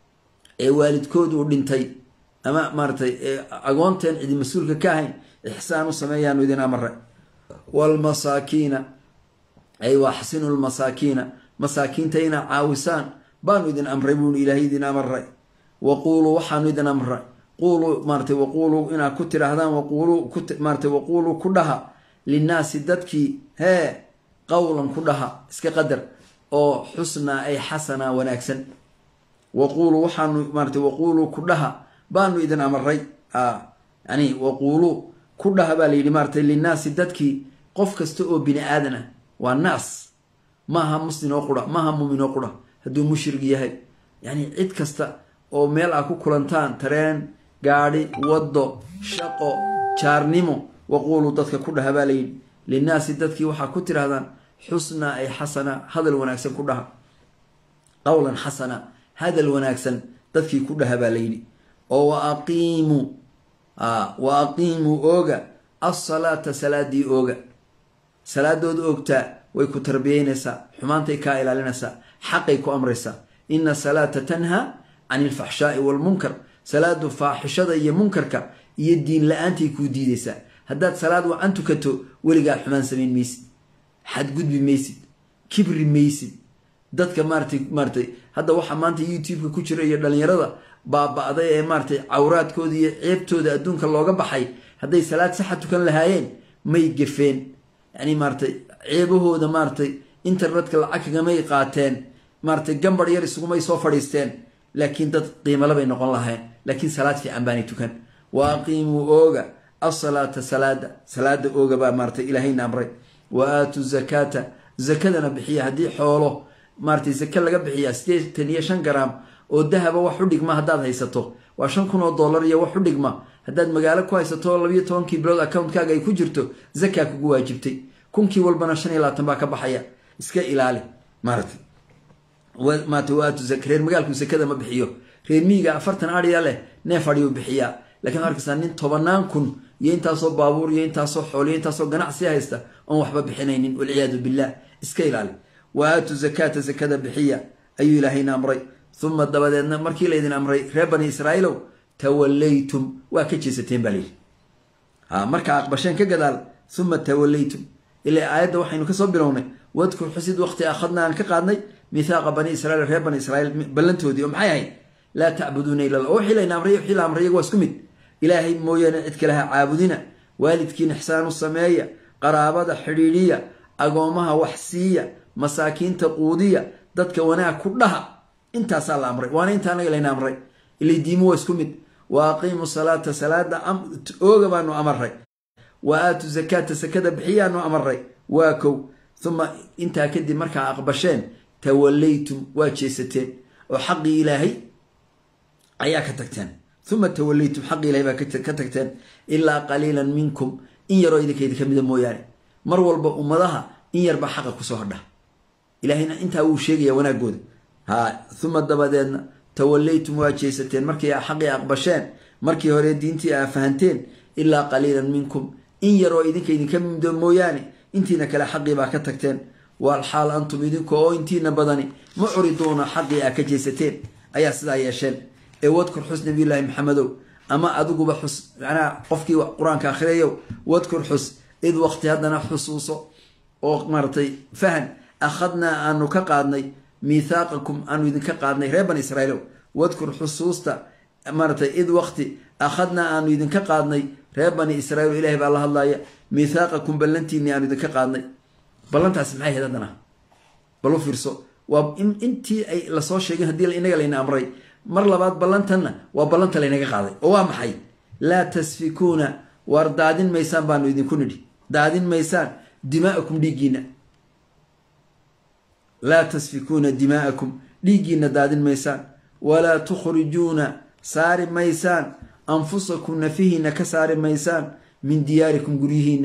ee waalidkoodu u dhintay ama maartay agoonteen cid mas'uulka ka ahayn ihsaan sameeyaan idin amray wal masaakina ay wahsinul masaakina masaakinta ina caawisaan baan idin amray buu ilaahay idin amray waqulu waxaan idin amray qulu maartay waqulu ina ku tiraahdaan waqulu ku maartay waqulu ku dhaha linaasi dadki hee قولا كلها اسك قدر او حسنا اي حسنا وناكسن وقولوا وحن مارتي وقولوا كلها بانو اذن امري اه يعني وقولوا كلها بالي مارتي للناس ددكي قف كستو بني ادنا والناس ما هم مسلم وقرا ما هم مؤمن وقرا هدو مشرك يحيى يعني عيد كستا او ميل اكو كلانتان ترين غاري ودو شقو جارنيمو وقولوا ددك كلها بالي للناس ددكي waxa ku tiraadaan xusna ay xasana hadal wanaagsan ku dhaha qawlan xasana hadal wanaagsan dadkii ku dhaha baa leeydi oo aqiimu ah wa aqiimu oga as-salata saladi oga salaadooda ogta ويكو تربيينيسا حمانتي كا إلالينيسا حقيكو أمريسا إن الصلاة تنهى عن الفحشاء والمنكر صلاة فاحشة يا منكرك يدين لأنتي كوديديسا هدات صلاة وأنتو كتو ولقى حمان سمين ميسد حد قد بميسد كبر ميسد dadka maartay maartay hadda waxa maanta YouTube ku jira iyo dhalinyarada baabaaday ee maartay awraadkooda iyo ceebtooda adduunka looga baxay haday salaad sax tukan lahaayeen may gafeen yani maartay ceebahooda maartay internetka lacag may qaateen maartay gambar yar isugu may soo fadhiisteen laakiin dad qiimo labay noqon lahayn laakiin salaad fiican baan tukan waaqimu ooga as-salata salada salada ooga ba maartay ilaahayna amray wa aatu zakata zakadana bixiya hadii xoolo maartay zaka laga bixiya sideetan iyo shan gram oo dahaba wax u dhigma hadaad haysato waa shan kun oo dollar iyo wax u dhigma hadaad magaalo ku haysato laba iyo toban bilood account-kaaga ay ku jirto zaka kugu waajibtay kunkii walbana shan iyo labaatan baa ka baxaya iska ilaali maartay ma tawaatu zakreer magaalku zakada ma bixiyo reer miiga afartan ariya leh neef ariyo bixiya laakiin arkisan nin tobanaan kun iyo intaasoo baabuur iyo intaasoo xoolo iyo intaasoo ganacsi haysta oo waxba bixinaynin wal iyad billah iska ilaali وآتوا زكاة زكاة بحية أي إلهين أمري ثم الدبادنا مركي ليدين أمري ربني إسرائيل توليتم وكجيستين بليل ها مركا عقبشان كقدال ثم توليتم إلا آيات وحين كصبروني واذكر حسيد وقت أخذنا عن كقادني ميثاق بني إسرائيل ربني إسرائيل بلنتو ديهم حيين لا تعبدون إلا الله وحي لين أمري وحي لأمري واسكمت إلهي مويانا عدك لها عابدنا والدكين إحسان السماية قرابة حريرية أقومها وحسية مساكين تقودية دتك وانا كلها انت سال امري وانا انت انا لين امري اللي ديمو اسكمد واقيموا الصلاه صلاه ام اوغا بانو امري واتوا زكاه زكاه بحيانو امري واكو ثم انت كدي marka aqbasheen tawallaytum waajisteen oo xaqi ilaahay ayaa ka tagteen thumma tawallaytum xaqi ilaahay baa ka tagteen illa qalilan minkum in yaro idinkeeda kamida mooyaane mar walba ummadaha in yarba xaqa ku soo hadha إلهنا أنت أول شيء يا وناقود ها ثم الدبادين توليتم واجيستين مركي حقي أقبشان مركي هريد أنتي أفهمتين إلا قليلا منكم إن يروا إذنك إذن كم من موياني أنتي نكلا حقي باكتكتين والحال أنتم إذنك أو أنتي نبضني معرضون حقي أكجيستين أي أسلا يشان واذكر حسن نبي الله محمد أما أذوق بحسن أنا قفكي قرآن كاخريو واذكر حسن إذ وقت هذا حصوصه أو مرتي فهم أخذنا أنو كقادني ميثاقكم أنو إذن كقادني ريبان إسرائيل واذكر حصوصتا مرتي إذ وقت أخذنا أنو إذن كقادني ريبان إسرائيل إلهي بالله الله ميثاقكم بلنتيني أنو إذن كقادني بلنت أسمعي هذا دنا بلو فرصو وإن إنتي أي لصوش شيء هدي لإنك لإنا أمري مر لبعض بلنتنا وبلنت لإنك قادي وام حي لا تسفكون واردادين ميسان بانو إذن كندي دادين ميسان دماءكم ديجينا لا تسفكون دماءكم ليجينا دادين ميسان ولا تخرجون سار ميسان أنفسكم نفيهن كسار ميسان من دياركم قريهن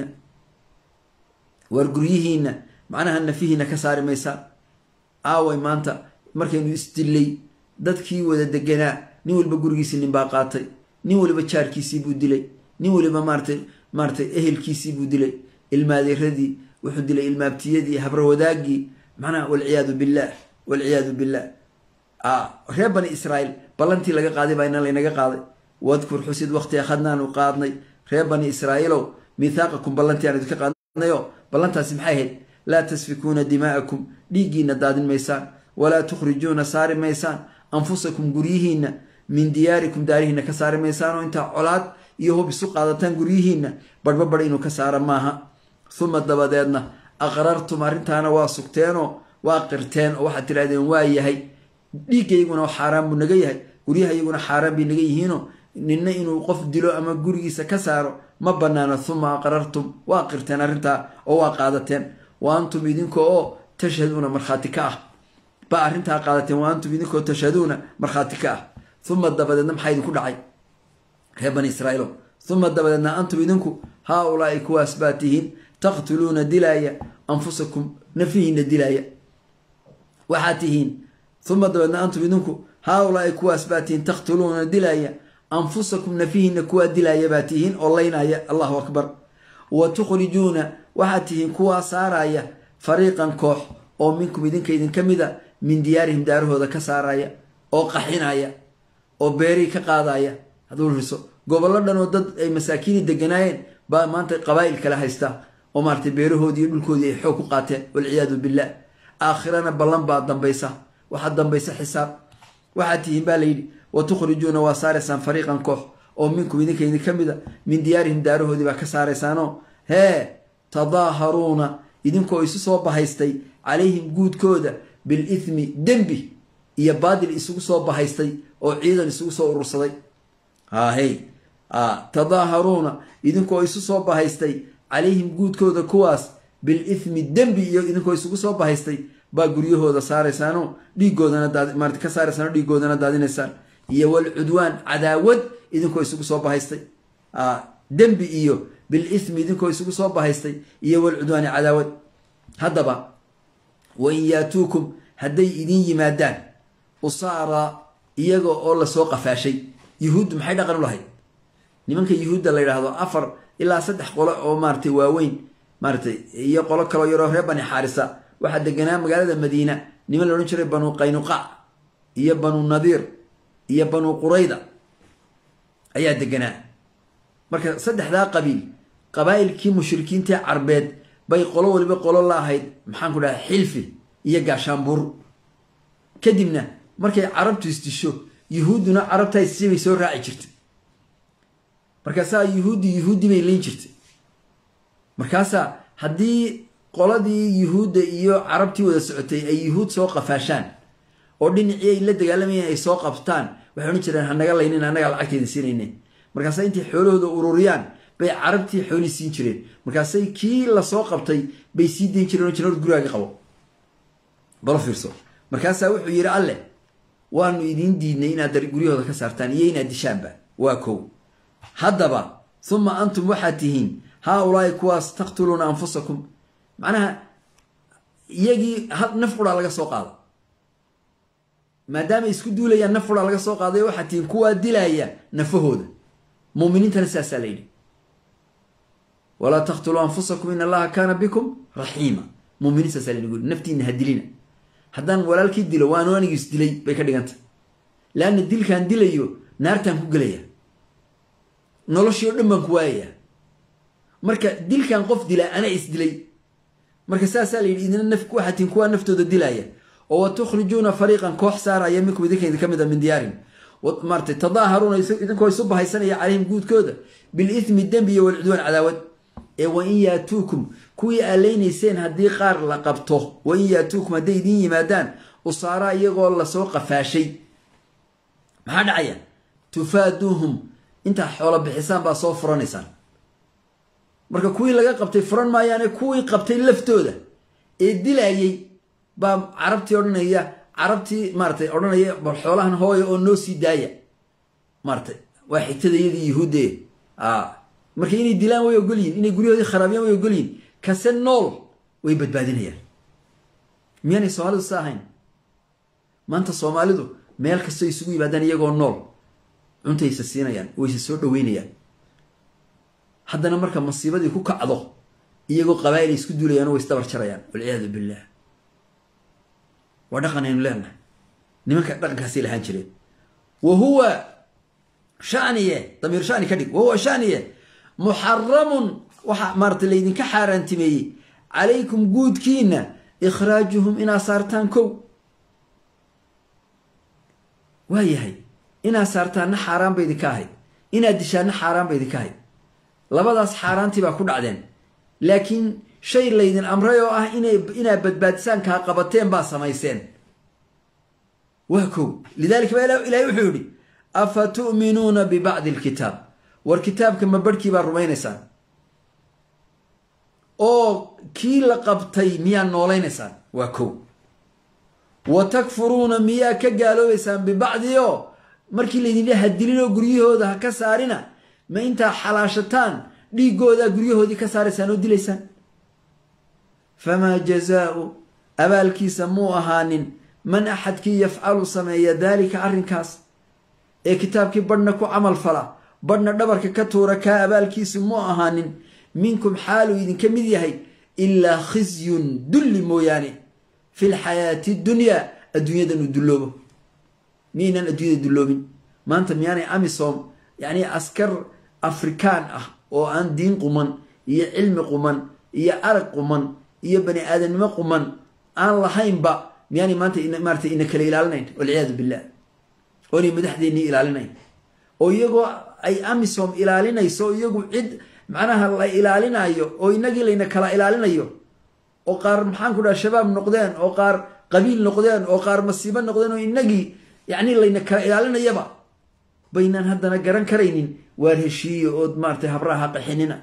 ورقريهن معناها نفيهن كسار ميسان آوي مانتا مركين يستلي دادكي ودا دقنا نيول بقرقيسي نباقاتي نيول بچار كيسي بودلي نيول بمارتي مارتي اهل كيسي بودلي المادي ردي وحدلي المابتيدي هبر وداقي معناه والعياذ بالله والعياذ بالله آه ربنا إسرائيل بلنتي لقى قاضي بين اللي نقى قاضي واذكر حسيد وقت أخذنا وقاضني ربنا إسرائيل ميثاقكم بلنتي يعني ذكر قاضنا يو بلنتها سمحيه لا تسفكون دماءكم ليجينا داد ميسان ولا تخرجون سار ميسان أنفسكم قريهن من دياركم دارهن كسار ميسان وانت علاد يهو بسوق عادتان قريهن برببرينو كسار ماها ثم الدبادينا أقررتم أرنتانا واسقتينو واقرتين وواحد ترادين وايهي ديك يقولون حرام بنجيهي وريها يقولون حرام بنجيهينو نينا إنو قف دلو أما قريسا كسارو ما بنانا ثم أقررتم واقرتين أرنتا أو واقعدتين وأنتم يدينكو أو تشهدون مرخاتكاه بأرنتا قادتين وأنتم يدينكو تشهدون مرخاتكاه ثم الدبدنا محايد كل عي هي بني إسرائيل ثم الدبدنا أنتم يدينكو هؤلاء كواسباتهن تقتلون دلايا أنفسكم نفيهن دلايا وحاتهن ثم دبنا أنتم بدونكم هؤلاء كواسباتهن تقتلون دلايا أنفسكم نفيهن كوا دلايا باتهن الله ينايا الله أكبر وتخرجون وحاتهن كوا سارايا فريقا كوح أو منكم إذن كإذن كمذا من ديارهم داره ذا كسارايا أو قحينايا أو بيري كقاضايا هذول الرسول قبل لنا ودد أي مساكين الدجناين با ما أنت قبائل كلا هيستا ومارت بيره دي بالكودي حقوقاته والعياذ بالله آخرنا بلن بعد دنبيسة واحد دنبيسة حساب واحد تهبالي وتخرجون وصارسا فريقا كوح أو منكم إذن كإذن كمذا من ديارهم داره ذا كسارسانو ها تظاهرون إذن كو يسوع بهايستي عليهم جود كودا بالإثم دنبي يبادل يسوع بهايستي أو عيدا يسوع الرصدي ها هي آه تظاهرون إذن كو يسوع بهايستي عليهم جود كودا كواس بالإثم دنبي إذن كو يسوع بهايستي باقريه هذا صار سانو دي جودنا داد مرت كسار سانو دي جودنا دادين السان يوال عدوان عداود إذن كو يسوع بهايستي آه دنبي إيو بالإثم إذن كو يسوع بهايستي يوال عدوان عداود هذا با وإن ياتوكم هدي إذن يمادان وصار إيجو الله سوق فاشي يهود محيد قالوا له نمانك يهود الله يرهض أفر إلا صدح قلاء أو مارتي واوين مارتي إيا قلاء كلا يروه رباني حارسة واحد دقناه مقالة المدينة نمان لو نشرب بنو قينقاع إيا بنو النذير إيا بنو قريضة أيا دقناه مركز صدح ذا قبيل قبائل كي مشركين تاع عربيد باي قولوا اللي بيقولوا الله هيد محان كلها حلفي يجا شامبور كدمنا مركي عربت يستشو يهودنا عربتها يسوي سور راعي جرت مركاسا يهودي يهودي بيلين جرت مركاسا هدي قولدي يهود إيو عربتي ودا سعودي أي يهود سوق فاشان أردين إيه إلا دقالمي أي سوق أبطان وحنا نشرين هنقال لينين هنقال عكتي دسينين مركاسا انتي حولو دا أوروريان bay carabtii xooli siin jireen markaasay kii la soo qabtay bay sii deyn jireen oo jinood guraaga qabo bal fiirso markaasaa wuxuu yiri alle waanu idin diidnay inaad guriyooda ka saartaan iyo inaad dishaanba waa koow haddaba thumma antum waxatihin haulay kuwaas taqtuluna anfusakum macnaha iyagii nafqura laga soo qaado maadaama isku duulayaan nafqura laga soo qaaday waxatiin kuwa dilaya nafahooda muuminiintana saasalayni ولا تقتلوا أنفسكم إن الله كان بكم رحيما مؤمنين سأسألين يقول نفتي إنها دلينا حدان ولا الكي دلو وانو أنا يسدلي بيكادي أنت لأن الدل كان دليو نار تنكو قليا نولوش يردن كوايا مركا دل كان قف دلا أنا يسدلي مركا سأسألين إذن النفك واحد تنكوا نفتو دلايا وتخرجون فريقا كوح سارا يمكم ذيك إذا كمدا من ديارهم ومرت تظاهرون إذن كوا يصبها يسنى عليهم قود كودا بالإثم الدنبي والعدوان عداوات وإن ياتوكم كوي ألين سين هدي قار لقبته وإن ياتوكم هدي دين مادان وصارا يقول الله سوق فاشي ما هذا عيا تفادوهم انت حول بحسان باصو فرنسان مركا كوي لقا قبتي فرن ما يعني كوي قبتي لفتو ده الدلايي با عربتي أرنية عربتي مارتي أرنية بالحولهن هوي أو نوسي دايا مارتي واحد تدي يدي يهودي آه markay inay dilaan way ogoliin inay guriyooda kharaabiyaan way ogoliin kasan nool way badbaadinayaan miyaan Soomaalidu saahayn maanta Soomaalidu meel kasta isugu yimaadaan iyagoo nool cuntaysa siinayaan way soo dhaweynayaan haddana marka masiibadii ku kacdo iyagoo qabaayil isku duulayaan way isdabar jarayaan wal billah wadaqanaynu leenahay nimanka dhaqankaasi lahaan jireen wa huwa shaniye damir shani kadib wa huwa shaniye محرم ومارت ليدين كحاران تمي عليكم جود كينا إخراجهم إنا صارتان كو وهي هي إنا صارتان حرام بيدكاهي إنا دشان حرام بيدكاهي لبداس حرام تبا كل عدن لكن شيء ليدين أمريو آه إنا إنا بدبادسان كاقبتين باسا مايسين وهكو لذلك إلى يحوري أفتؤمنون ببعض الكتاب والكتاب كما بركي بالرومينسان أو كي لقبتي ميا نولينسان وكو وتكفرون ميا كقالويسان ببعض يو مركي اللي لها الدليل قريه ده كسارنا ما انت حلاشتان دي قودا قريه دي كسارسان ودليسان فما جزاء أبالكي سمو أهان من أحد كي يفعل سمي ذلك عرنكاس إيه كتاب كي برنكو عمل فلا بدنا دبرك كتورة كأبالكيس مو أهانين منكم حالو إذن كمدي هاي إلا خزي دل موياني في الحياة الدنيا الدنيا دنو دلوبه مين الدنيا دلوبين ما أنت مياني أميسوم يعني عسكر أفريكان أه أو أن دين قمان يا علم قمان يا أرق قمان يا بني آدم ما قمان أنا لحين با مياني ما أنت إن مارتي إنك لإلالنين والعياذ بالله وني مدحديني إلالنين أو يجو أي أميسوم إلالنا يسو يجو عد معناها الله إلالنا أيو أو ينقل إنك لا إلالنا أيو أو قار محن كذا شباب نقدان أو قار قبيل نقدان أو قار مصيبة نقدان وينقي يعني الله إنك لا إلالنا يبا بيننا هذا نجران كرينين وارهشي أود مارته هبراها قحننا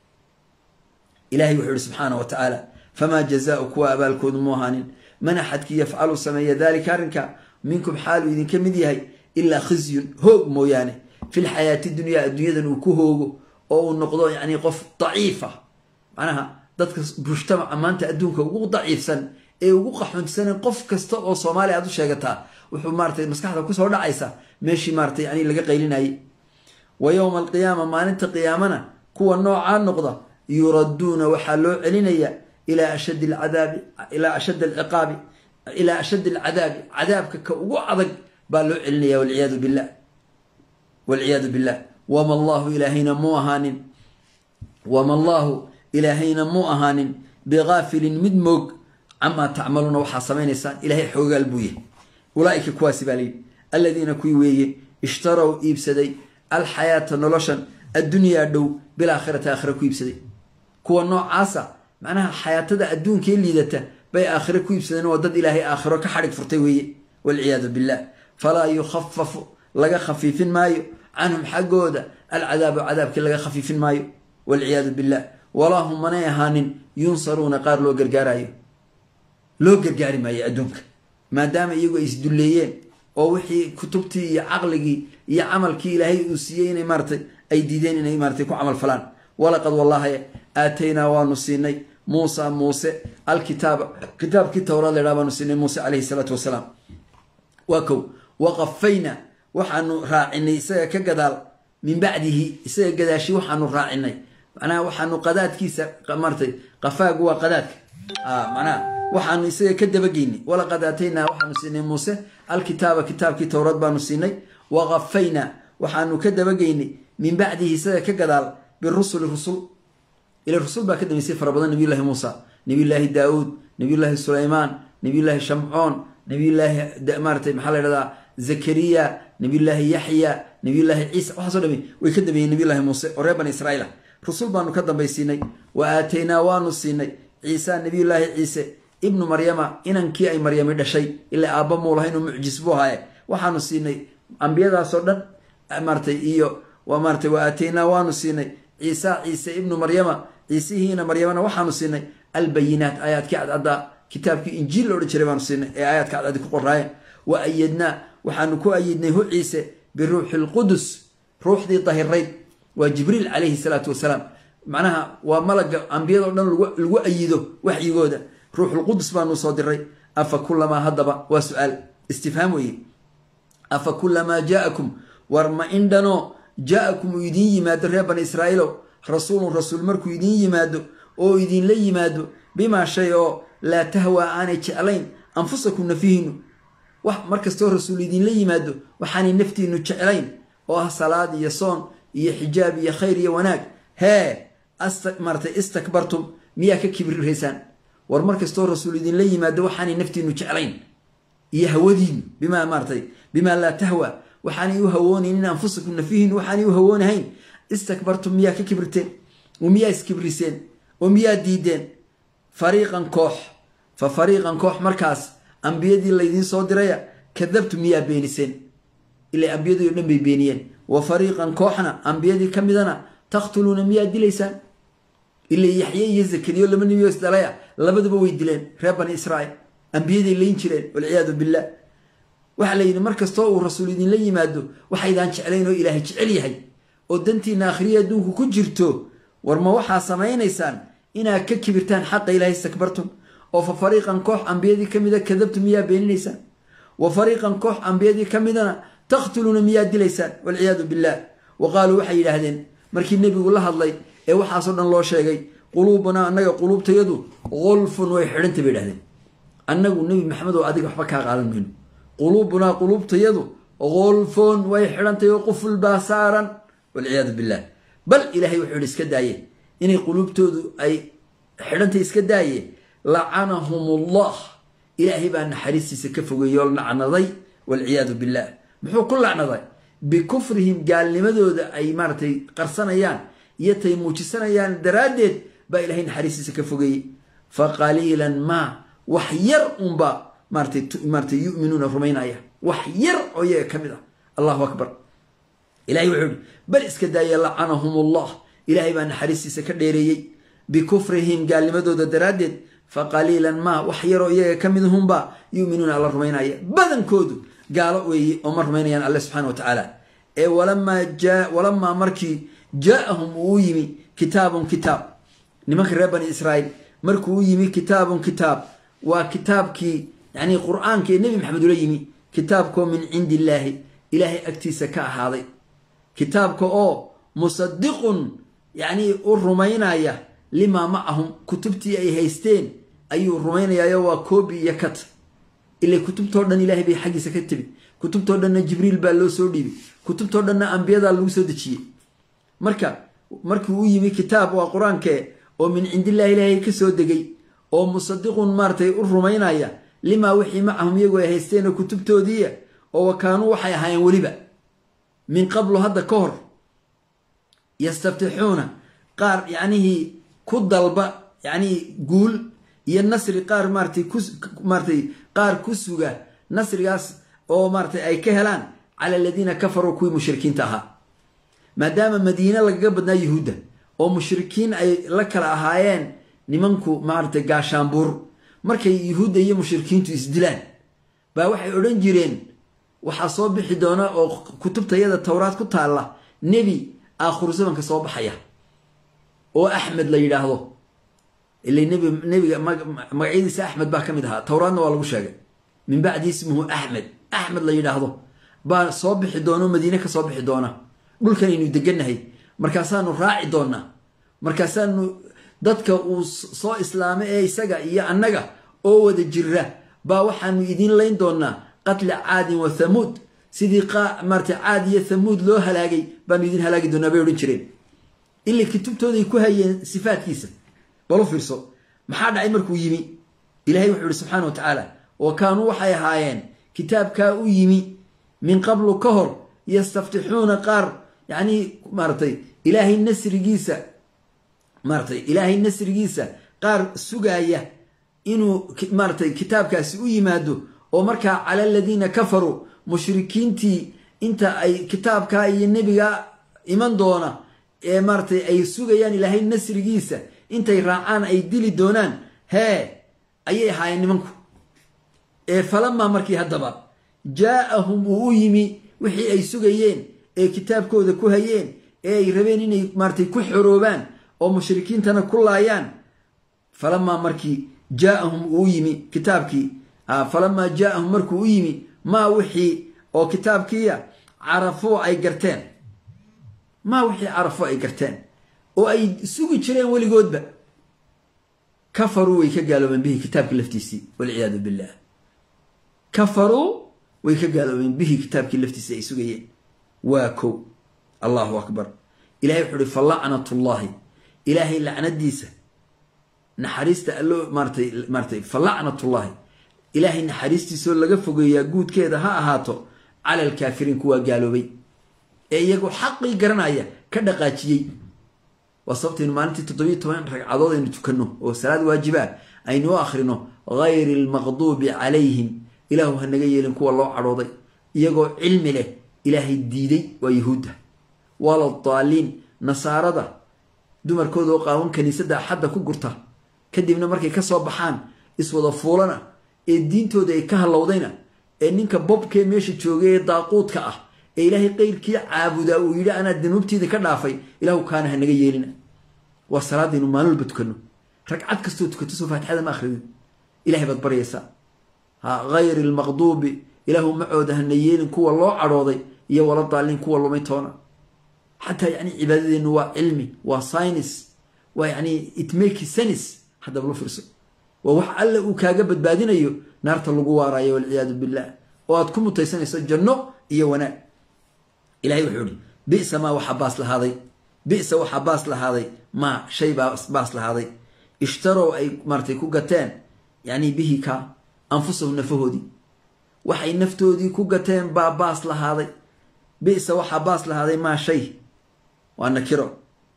إلهي وحده سبحانه وتعالى فما جزاؤك وأبالكم موهان من أحد كي يفعل سمي ذلك أرنك منكم حال إذن كمديهي إلا خزي هوق مويانه في الحياة الدنيا الدنيا وكهوغ أو النقضة يعني قف ضعيفة معناها ضدك بجتمع أما أنت أدونك وقو ضعيف سن إيه وقو قحون سن قف كستوء أو صومالي عدو شاقتها وحو مارتي مسكحة كسور دعيسة ماشي مارتي يعني لقى قيلين أي ويوم القيامة ما ننت قيامنا كو النوع عن نقضة يردون وحلو علينيا إلى أشد العذاب إلى أشد العقاب إلى أشد العذاب عذابك كوقو عضق بالو علينيا والعياذ بالله والعياذ بالله وما الله إلهينا مو أهان وما الله إلهينا مو أهان بغافل مدمج عما تعملون وحصمين إنسان إلهي حقوق البويه أولئك كواسبالين الذين كويه اشتروا إبسدي الحياة نلوشن الدنيا دو بالآخرة آخرة كويبسدي كوا نوع عاسا معناها حياة دا الدون كي اللي دته بي آخرة كويبسدي وضد إلهي آخرة كحرق فرتويه والعياذ بالله فلا يخفف لغا خفيف مايو عنهم حقودا العذاب عذاب كي لغا خفيف مايو والعياذ بالله ولا هم من يهان ينصرون قار لو غرغارايو لو غرغاري مايو أدونك ما دام يجو يسدليين oo wixii kutubtii iyo aqligii iyo amalkii ilaahay uu siiyay inay martay ay diideen inay martay ku amal falan walaqad wallahi aatayna wa nusinay Musa Musa alkitaab kitaabkii tawraad la raabanu sinay Musa alayhi salatu wasalaam wako waqafayna waxaanu raacinay isaga ka gadaal min bacdihi isaga gadaashi waxaanu raacinay macnaa waxaanu qadaadkiisa martay qafaagu waa qadaadka ah macnaa waxaanu isaga ka dabageynay wala qadaatayna waxaanu sinay Muuse alkitaaba kitaabkii tawraad baanu sinay waqafayna waxaanu ka dabageynay min bacdihi isaga ka gadaal birusul rusul ila rusul ba ka dambeysay farabadan nabi ilaahi Muuse nabi ilaahi Daawud nabi ilaahi Suleymaan nabi ilaahi Sham'oon nabi ilaahi Martay maxaa la yiraahdaa Zakariya nabi ilaahi Yahya nabi ilaahi Ciisa waxa soo dhamay way ka dambeeyay nabi ilaahi Muuse oo reer bani Israa'iil rusul baanu ka dambaysinay wa aatayna waanu sinay Ciisa nabi ilaahi Ciisa ابن مريم inankii ay Maryam dhashay ila aaba moolahay inuu mucjis buu haye waxaanu siinay anbiyada soo dhan martay iyo wa martay wa aatayna waanu siinay Ciisa Ciisa ibn Maryam Ciisihiina Maryamna waxaanu siinay albayinat ayadki cadada kitaabkii injiil loo jiray baanu siinay ee ayadka cadada ku qoraayeen wa ayadna waxaanu ku ayidnay hu Ciisa bi ruuxil qudus ruuxdii tahirayd wa jibriil alayhi salatu wasalaam macnaha waa malaga anbiyada dhan lagu ayido waxyigooda روح القدس بانو صادري أفكلما هضب وسؤال استفهامي أفكلما جاءكم ورما عندنا جاءكم يدين يماد بني إسرائيل رسول رسول مركو يدين يماد أو يدين لي يماد بما شيء لا تهوى عنك علين أنفسكم نفيهن وح مركز تو رسول يدين لي يماد وحاني نفتي نتشعلين وها صلاة يا صون يا حجاب يا خير يا وناك ها استكبرت استكبرتم مياك كبر الرسان ورمركز تو رسول الدين لي ما دوحاني نفتي إنه جعلين يهودين بما مرتي بما لا تهوى وحاني يهووني إن أنفسكم نفيهن وحاني يهوون هين استكبرتم مياك كبرتين وميا اسكبرسين وميا ديدين فريقا كوح ففريقا كوح مركز أنبيادي اللي دين صادرية كذبتم ميا بينسين إلا أنبيادي ينبي بينيين وفريقا كوحنا أنبيادي كمدنا تقتلون ميا دي ليسان اللي يحيي يزكريو لما نبي يسدليا لبدو ويدلين reer bani Israa'iil anbiyadii leyn jireen wal ciyaadu billah waxa la yiri markas too rasuulidiin la yimaado waxa idaan jecelayn oo ilaahay jecel yahay oo dantiina akhriya adduunku ku jirto war ma waxa sameeynaysan ina ka kibirtaan xaq ilaahay istakbartum oo fa fariiqan koox anbiyadii kamida kadabtum miya beeninaysan wa fariiqan koox anbiyadii kamidana taqtuluna miya dilaysan wal ciyaadu billah waqaalu waxa yiraahdeen markii nabigu la hadlay ee waxa soo dhan loo sheegay quluubuna annaga quluubtayadu gulfun way xidhanta bay idhahdeen annagu nebi maxamed oo adiga waxba kaa qaadan mayno quluubunaa quluubtayadu gulfun way xidhantay oo quful baa saaran walciyaadu billah bal ilaahay wuxuu iska daaye inay quluubtoodu ay xidhantay iska daaye lacanahumullah ilaahay baa naxariistiisa ka fogeeyo lacnaday walciyaadu billah muxuu ku lacnaday bikufrihim gaalnimadooda ay maaragtay qarsanayaan iyo tay muujisanayaan daraaddeed baa ilaahay naxariistiisa ka fogeeyey faqaliilan maa wax yar unba maaragtay maaragtay yu'minuuna rumaynaya wax yar oo iyaga ka mid ah allahu akbar ilahay wuxuu yihi bal iska daaya lacanahumullah ilaahay baa naxariistiisa ka dheereeyey bikufrihim gaalnimadooda daraaddeed faqaliilan maa wax yaroo iyaga ka mid hunba yu'minuuna alla rumaynaya badankoodu gaalo weeye oo ma rumaynayaan alle subxana wa tacaala ee walamaa jaa walamaa markii jaa-ahum uu yimi kitaabun kitaab nimanka reer bani israa'iil markuu u yimi kitaabun kitaab waa kitaabkii yacni qur-aanka ee nebi maxamed ula yimi kitaabkoo min cindi illaahi ilaahay agtiisa ka ahaaday kitaabka oo musadiqun yacni u rumaynaya limaa macahum kutubtii ay haysteen ayuu rumaynayayo waa koobi iyo kat ilaa kutubtoo dhan ilaahay bay xaggiisa ka timid kutubtoo dhanna jibriil baa loo soo dhiibay kutubtoo dhanna ambiyadaa lagu soo dejiyey marka markii uu yimi kitaab waa qur-aankee oo min cindillahi ilaahay ka soo degay oo musadiqun maaratay u rumaynaya limaa wixii macahum iyagoo ay haysteenoo kutubtoodiiya oo wakaanuu waxay ahaayeen weliba min qablu hadda ka hor yastaftixuuna qaar yacnihii ku dalba yacnii guul iyo nasri qaar maaratay ku maaratay qaar ku suga nasrigaas oo maaratay ay ka helaan cala aladiina kafaruu kuwii mushrikiinta ahaa maadaama madiine lagaga badnaa yuhuudda oo mushrikiin ay la kala ahaayeen nimanku maaratay gaashaanbuur markay yuhuudda iyo mushrikiintu isdilaan baa waxay odhan jireen waxaa soo bixi doona oo kutubtayada towraad ku taalla nebi aakhiru zamanka soo baxaya oo axmed la yidhaahdo ilay nebi nebiga magacyadiisa axmed baa ka mid ahaa towraadna waa lagu sheegay min bacdi ismuhu axmed axmed la yidhaahdo baa soo bixi doona oo madiine ka soo bixi doona dhulkan aynu degannahay markaasaanu raaci doonaa markaasaanu dadka uu soo islaamay ee isaga iyo annaga oo wada jira baa waxaanu idiin layn doonaa qatla caadin wa thamuud sidii maartay caad iyo thamuud loo halaagay baanu idiin halaagi doonaa bay odhan jireen ilaa kutubtooday ku hayeen sifaadkiisa balu fiirso maxaa dhacay markuu yimi ilaahay wuxuu yihi subxaana wa tacaala wa kaanuu waxay ahaayeen kitaabkaa u yimi min qablu ka hor yastaftixuuna qaar yacnii maaratay ilaahay nasrigiisa maaratay ilaahay nasrigiisa qaar sugaaya inuu maaratay kitaabkaasi u yimaado oo markaa cala aladiina kafaruu mushrikiintii inta ay kitaabkaa iyo nebiga iman doona ee maaratay ay sugayaan ilaahay nasrigiisa intay raacaan ay dili doonaan hee ayay ahaayeen nimanku ee falamaa markii haddaba jaa-ahum uu u yimi wixii ay sugayeen ee kitaabkooda ku hayeen ee ay rabeen inay maaratay ku xoroobaan oo mushrikiintana ku laayaan falamaa markii jaa-ahum uu yimi kitaabkii falamaa jaa-ahum markuu u yimi maa wixii oo kitaabkiiya carafuu ay garteen maa wixii carafuu ay garteen oo ay sugi jireen weligoodba kafaruu way ka gaaloobeen bihi kitaabka laftiisii walciyaadu billah kafaruu way ka gaaloobeen bihi kitaabkii laftiisii ay sugayeen waa kow allahu akbar ilahay wuxuu uhi falacnatullaahi ilaahay lacnadiisa naxariista allo maaratay maaratay falacnatullaahi ilaahay naxariistiisoo laga fogeeyaa guudkeeda ha ahaato cala alkaafiriin kuwaa gaaloobay ee iyagoo xaqii garanaya ka dhaqaajiyey waa sababtaynu maalintii toddobiyo toban ragcadood aynu tukanno oo salaad waajibaa aynu u akhrino hayri almaqduubi calayhim ilaahu ha naga yeelin kuwa loo cadhooday iyagoo cilmi leh ilaahay diiday waa yuhuudda wala daaliin nasaarada dumarkooda oo qaawan kaniisadda axadda ku gurta kadibna markay ka soo baxaan iswada fuulana ee diintooda ay ka halowdayna ee ninka bobkee meesha joogay ee daaquudka ah ee ilaahay qeyrkii caabudaa uu yidhi anaa danuubtiida ka dhaafay ilaahu kaana ha naga yeelina waa salaadaynu maalin walba tukanno ragcad kastoo tukato soo faatixada ma akhrido ilahay baad baryaysaa ha hayri almaqduubi ilaahu macooda hana yeelin kuwa loo cadhooday iyo wala daaliin kuwa lumay toona xataa yacni cibaadadeennu waa cilmi waa saynis ويعني it makes sense هذا بلو فرصة ووح الله وكاجا بدبادين أيو نار تلقوا رايو والعياذ بالله وأتكم متيسن يسجنوا إيوانا إلهي وحولي بئس ما وحباس لهذا بئس وحباس لهذا ما شيء باس لهذا اشتروا أي مرتي كوجتان يعني به كا أنفسهم نفهودي وحي نفتودي كوجتان باباس لهذا بئس وحباس لهذا ما شيء وأنا كرو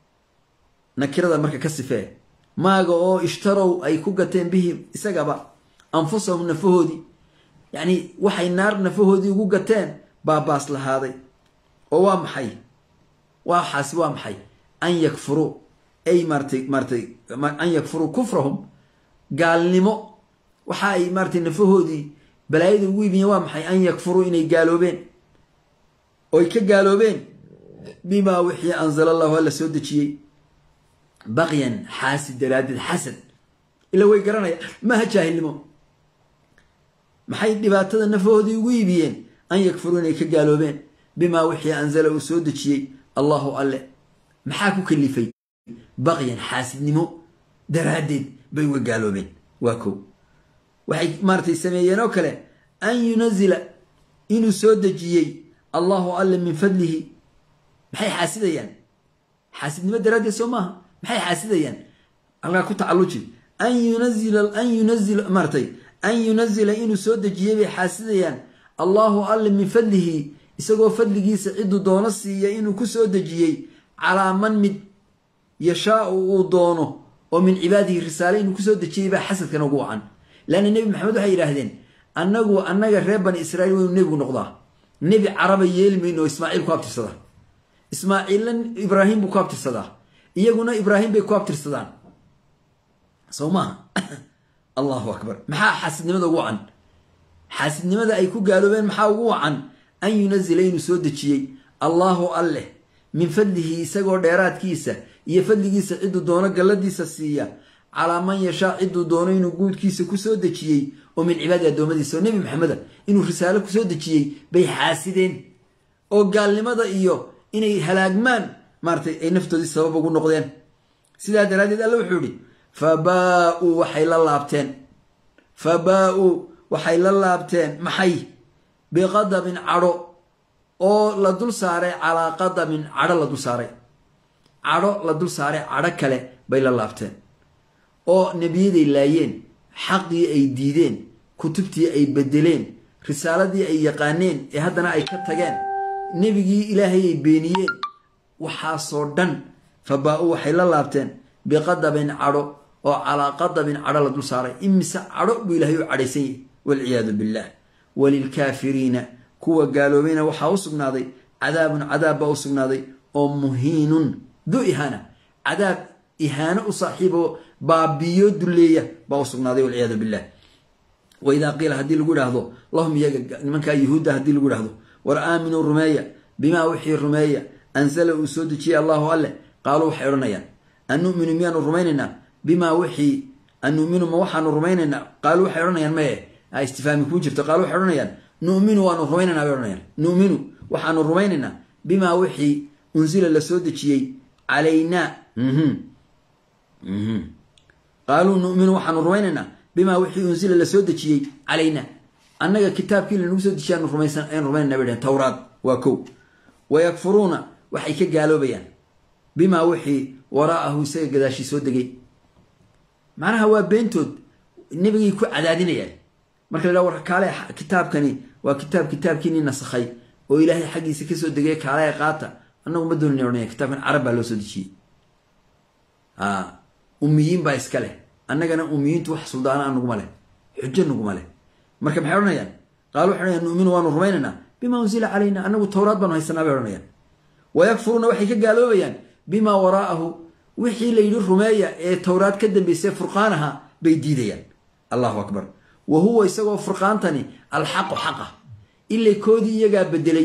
نكرة ذا مركز كسفة ما جو اشتروا أي كوجتان به إسقابا أنفسهم نفهودي يعني وحي النار نفهودي كوجتان باباس لهذا ووام حي وحاس وام حي أن يكفروا أي مرتي مرتي أن يكفروا كفرهم قال نمو وحاي مرتي نفهودي بلايد ويبني وام حي أن يكفروا إني قالوا بين ويك قالوا بين بما وحي أنزل الله ولا سود شيء بغيا حاسد دراد الحسد إلا ويقرنا ما هجاهل نمو محي دبات نفهودي ويبين أن يكفروا إني قالوا بين بما وحي أنزل وسود شيء الله ألا محاكو كلفي بغيا حاسد نمو درادد بيو قالوا بين واكو وحي مارتي سمينا وكلا أن ينزل إنو سود جيي الله ألا من فضله محي حاسد يعني حاسد نمو درادد سوماها محي حاسد يعني الله كنت علوشي أن ينزل أن ينزل مارتي أن ينزل إنو سود جيي حاسد يعني الله ألا من فضله isagoo fadligiisa cidu doono siiya inuu ku soo dajiyay ala man mid yashaa uu doono oo min cibaadihi risaale inuu ku soo dajiyay ba xasadkan ugu wacan laana nabi maxamed waxa yiraahdeen annagu annaga reer bani israa'iil waa nabigu noqdaa nabi carab yeelmayno ismaaciil ku abtirsada ismaaciilan ibraahim ku abtirsada iyaguna ibraahim bay ku abtirsadaan sawma allahu akbar maxaa xasadnimada ugu wacan xasadnimada ay ku gaaloobeen maxaa ugu wacan أن ينزل إنه سود شيء الله الله من فضله سجوا ديرات كيسة يفضل كيسة عدو دونا قلدي سسية على من يشاء عدو دونا إنه جود كيسة كسود شيء ومن عبادة دوما دي سو نبي محمد إنه رسالة كسود شيء بيحاسدين أو قال لماذا إيوه إنه هلاجمان مرتي نفتو دي السبب وقول نقدين سيدا درادي ده لو حولي فباءوا وحيل الله بتين فباءوا وحيل الله بتين محي بغضب عرو أو لدول ساري على غضب عرو لدول ساري عرو لدول ساري عرو كله بيل الله بتين أو نبي دي لايين حقي أي ديدين كتبتي أي بدلين رسالة دي أي يقانين هذا أي كتجان نبي إلهي بينيين وحاصردن فباءوا حيل الله بتين بغضب عرو أو على غضب عرو لدول ساري إمس عرو بإلهي عريسي والعياذ بالله وللكافرين كوا قالوا بينا وحاوسوا ناضي عذاب عذاب باوسوا ناضي أو مهين ذو إهانة عذاب إهانة وصاحبه بابيو دلية باوسوا ناضي والعياذ بالله وإذا قيل هدي القول هذا اللهم يا من كان يهود هدي القول هذا ورآمنوا الرمية بما وحي الرمية أنزل أسود شيء الله ألا قالوا حيرنا أن نؤمن ميان الرميننا بما وحي أن نؤمن ما وحن الرميننا قالوا حيرنا ما استفهام يكون جبت قالوا حرنا نؤمن ونرميننا بيرنا نؤمن وحن رميننا بما وحي أنزل لسود شيء علينا مهم. مهم. قالوا نؤمن وحن رميننا بما وحي أنزل لسود شيء علينا أنك كتاب كي لنسود شيء نرمينا نرميننا بيرنا توراة وكو ويكفرون وحي كقالوا بيان بما وحي وراءه سيقدا شي سودقي معناها هو بنتود النبي يكون عدادين يعني marka la war kale kitaabkani waa kitaab kitaabkini nasakhay oo ilaahay xaqiisa ka soo degay kale qaata annagu ma doonayno kitaabkan arab baa loo soo dejiyay ah ummiyiin baa iska leh annagana ummiyiintu wax suldaana annagu ma leh xujo annagu ma leh marka maxay oranayaan qaalu xirayaan nu'minu wa nurmaynana bima unzila alayna annagu tawraad baan haysanaa bay oranayaan wayakfuruna waxay ka gaaloobayaan bima waraahu wixii la yiri rumeeya ee tawraad ka dambeysay furqaanaha bay diidayaan allahu akbar وهو يسوى فرقانتني الحق حقه إلا كودي يجا بدلي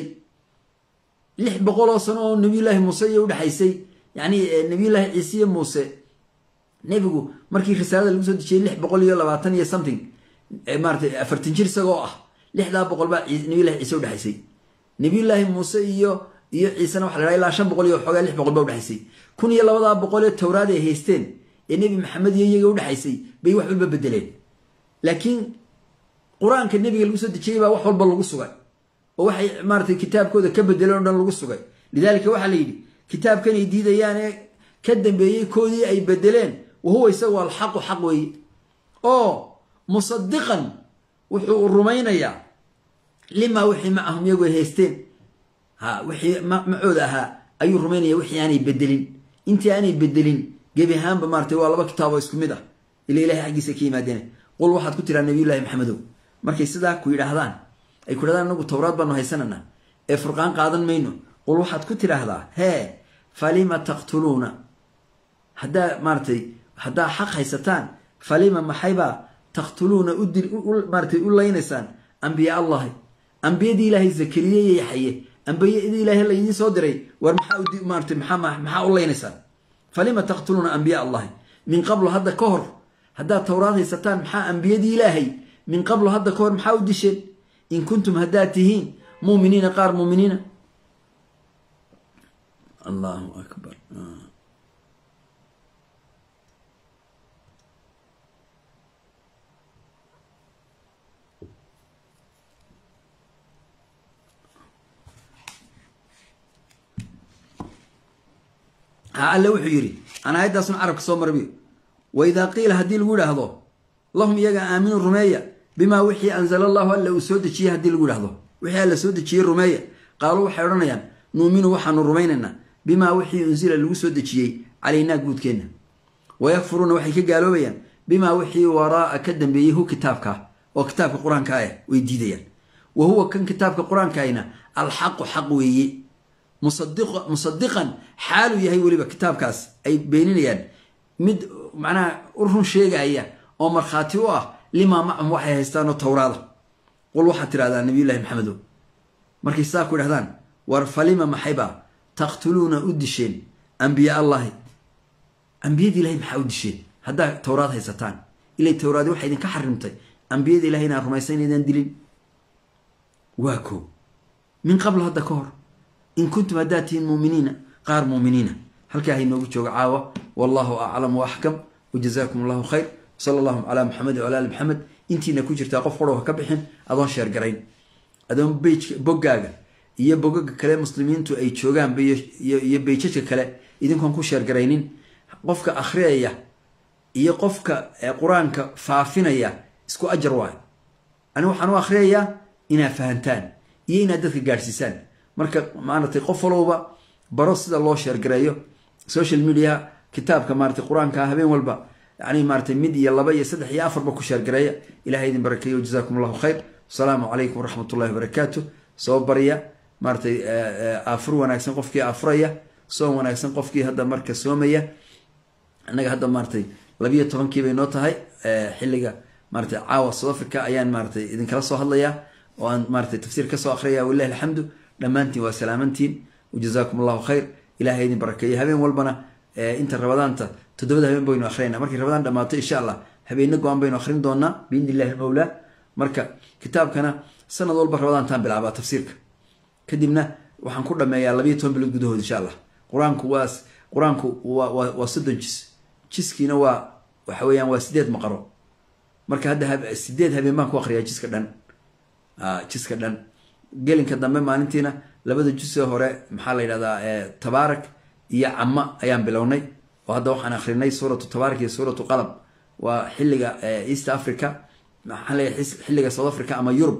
لح بقول صنع نبي الله موسى يود حيسي يعني نبي الله عيسى موسى نبيو مركي رسالة الموسى شيء لح بقول يلا بعتني something مارت أفرتنجر سجاه لح لا بقول بقى نبي الله عيسى يود حيسي نبي الله موسى يو iyo ciisana waxa la ilaa shan boqol iyo xogaa lix boqol baa u dhaxaysay kun iyo labada boqol ee tawraad ay haysteen ee nabi maxamed iyo iyaga u dhaxaysay bay wax walba bedeleen laakiin quraanka nabiga lagu soo dejiyay baa wax walba lagu sugay oo waxay maartay kitaabkooda ka bedeleen dhan lagu sugay lidaalka waxa la yiri kitaabkan ay diidayaan ee ka dambeeyay koodii ay bedeleen وهو يسوى الحق حقوي أو مصدقا وحو الرمينيا لما وحي معهم يقول هيستين ها وحي معودها أي الرمينيا وحي يعني يبدلين انت يعني يبدلين جيبي هام بمارتي والله بكتابه اسكم ده اللي إلهي حقي سكيمة دينه قول واحد كتير النبي الله محمد مركي سدا كوي هذان أي كل هذا نقول توراة بنو هيسننا فرقان قادن مينو قول واحد كتير هذا ها فلما تقتلون هذا مارتي هذا حق هيستان فلما محيبا تقتلون أدل مارتي أولا ينسان أنبياء الله أنبياء دي إلهي زكريا يحيي أنبياء دي إلهي اللي يدي صدري ورمحا مارتي محا محا أولا ينسان فلما تقتلون أنبياء الله من قبل هذا كهر هذا توراة هيستان محا أنبياء دي إلهي من قبل هذا كهر محا ودشين إن كنتم هداتهين مؤمنين قار مؤمنين الله أكبر آه. هلا وحيري أنا هيدا أصلا عرب كسومر بيه وإذا قيل هدي الجود هذا اللهم يجا آمين الرمية بما وحي أنزل الله ألا وسود شيء هدي الجود هذا وحي ألا سود شيء الرمية قالوا حيرنا يعني نؤمن وحن الرمينا بما وحي أنزل الوسود شيء علينا جود كنا ويكفرون وحي كقالوا بيان بما وحي وراء كدم بيه كتابك وكتاب القرآن كاية ويديديا وهو كان كتاب القرآن كاينا الحق حق ويي مصدق مصدقا حاله يهي ولي بكتاب كاس أي بينيان مد معناه أرهن شيء جاية أو مرخاتيوه لما معهم وحي هستان التوراة قل واحد ترى هذا النبي الله محمد مركي ساكو هذان ورفلما محبا تقتلون أدشين أنبياء الله أنبياء الله محاودشين هذا توراة هستان إلى التوراة واحد كحرمتي أنبياء الله هنا رميسين إذا دلين واكو من قبل هذا كهر إن كنتم هداتين مؤمنين غير مؤمنين هل كاهي نوجه عاوة والله أعلم وأحكم وجزاكم الله خير صلى الله على محمد وعلى آل محمد انتي نكوجر تاقف قروها كبحين أظن شير قرين أظن بيج بوغاغا يا بوغاغا كلام مسلمين تو أي تشوغان بي يا بيجتك كلام إذن كون كو شير قرينين قفك أخرية يا قفك قرآنك فافينيا اسكو أجر واحد أنا وحنو أخرية إنا فهنتان يينا دادك قارسيسان marka maartay qof walba baro sida loo share gareeyo social media kitaabka maartay quraanka habeen walba yani maartay mid iyo laba iyo saddex iyo afar ba ku share gareeya ilaahay idin barakeeyo jazaakumullahu khayr assalamu alaykum warahmatullahi wabarakatuh soo bariya maartay afur wanaagsan qofkii afraya soo wanaagsan qofkii hadda marka soomaya anaga hadda maartay laba iyo toban kii bay noo tahay xilliga maartay caawa South Africa ayaan maartay idin kala soo hadlaya oo aan maartay tafsiir ka soo akhriya wallahi alhamdu دمانتي وسلامتين وجزاكم الله خير إلهي يدين بركة هبين والبنا اه انت رمضان تا تدبد هبين بينو آخرين مركي رمضان دماتي إن شاء الله هبين نقوان بينو آخرين دونا بإذن الله المولى مركا كتاب كان سنة دول برمضان تام بالعباء تفسيرك كدمنا وحنقول لما يالبيتهم بالجدود إن شاء الله قرآنك واس قرآنك وصد جس جس كينا و وحويا وسديد مقرو مركا هذا هب السديد هبين ما كو آخريا جس كدن آه جس كدن قلن كدامه maalintiina labada juz hore maxaa la yiraahdaa tabaarak iyo amma ayaan bilownay oo hadda waxaan akhrinay suuratu tabaarak iyo suuratu qalab waa xilliga East Africa maxaa la xilliga South Africa ama Europe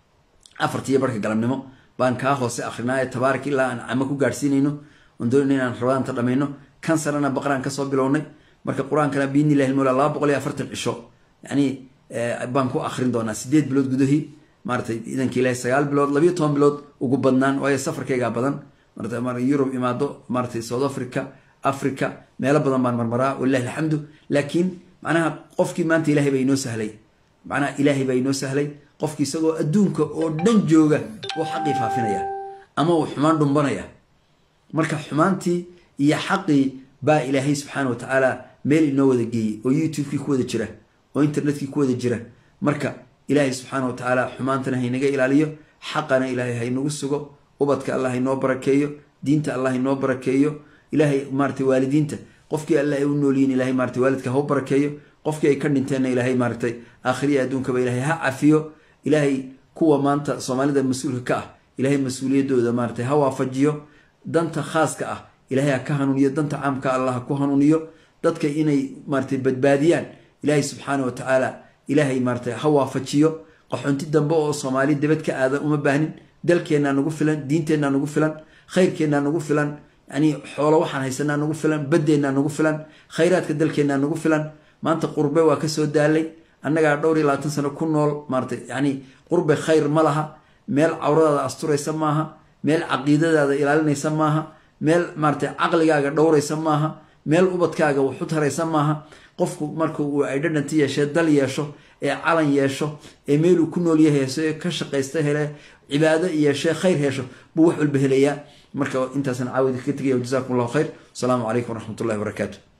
afartii barka galabnimo baan ka hoose akhrinay tabaarak ilaa aan amma ku gaarsiinayno oo doonayna inaan rabaan ta dhameeyno kan sarana baqraan ka soo bilownay marka quraankana biinilaahi ilmula laba boqol iyo afartan cisho yani baan ku akhrin doonaa sideed bilood gudahii maartay idan kiilay sagaal bilood laba iyo toban bilood ugu badnaan way safarkayga badan martay mar Europe imaado martay South Africa Africa meel badan baan marmaraa wallahi alhamdu laakiin macnaha qofkii maanta ilaahay bay inoo sahlay macnaha ilaahay bay inoo sahlay qofkii isagoo adduunka oo dhan jooga oo xaqii faafinaya ama uu xumaan dhumbanaya marka xumaantii iyo xaqii baa ilaahay subhanahu wa ta'ala meel inoo wada geeyay oo YouTube-kii ku wada jira oo internet-kii ku wada jira marka إلهي سبحانه وتعالى حمانتنا هي نجا إلى اليوم حقنا إلهي هي نوسجو ubadka allah inoo barakeeyo diinta allah inoo barakeeyo ilaahay maaragtay waalidiinta qofkii allah ay u noolyiin ilaahay maaragtay waalidka ha u barakeeyo qofkii ay ka dhinteenna ilaahay maaragtay aakhiriya adduunkaba ilaahay ha cafiyo ilaahay kuwa maanta soomaalida mas-uulka ka ah ilaahay mas-uuliyadooda maaragtay ha waafajiyo danta khaaska ah ilaahay ha ka hanuuniyo danta caamka allah ha ku hanuuniyo dadka inay maaragtay badbaadiyaan ilaahay subxaana watacaala ilaahay maaragtay ha waafajiyo qaxoonti dambe oo soomaali dibad ka aada uma baahnin dalkeennaa nagu filan diinteennaa nagu filan khayrkeennaa nagu filan يعني حوله وحن هيسنا نقول فلان بدينا نقول فلان خيرات كدلكنا نقول فلان ما أنت قربة وكسر دالي أنا قاعد دوري لا تنسى نكون نول مرت يعني قربة خير ملها مال عورة أسطورة يسماها مال عقيدة هذا إلى يسماها مال مرت عقل قاعد دوري يسماها مال أبد كاجا وحطها يسماها قف مركو وعيدنا تيجي شدل يشوا علن يشوا إيميل وكنول يهيسوا كشق يستاهله عبادة يشوا خير يشوا بوح البهلية مركو أنت سنعاود كتير وجزاكم الله خير السلام عليكم ورحمة الله وبركاته.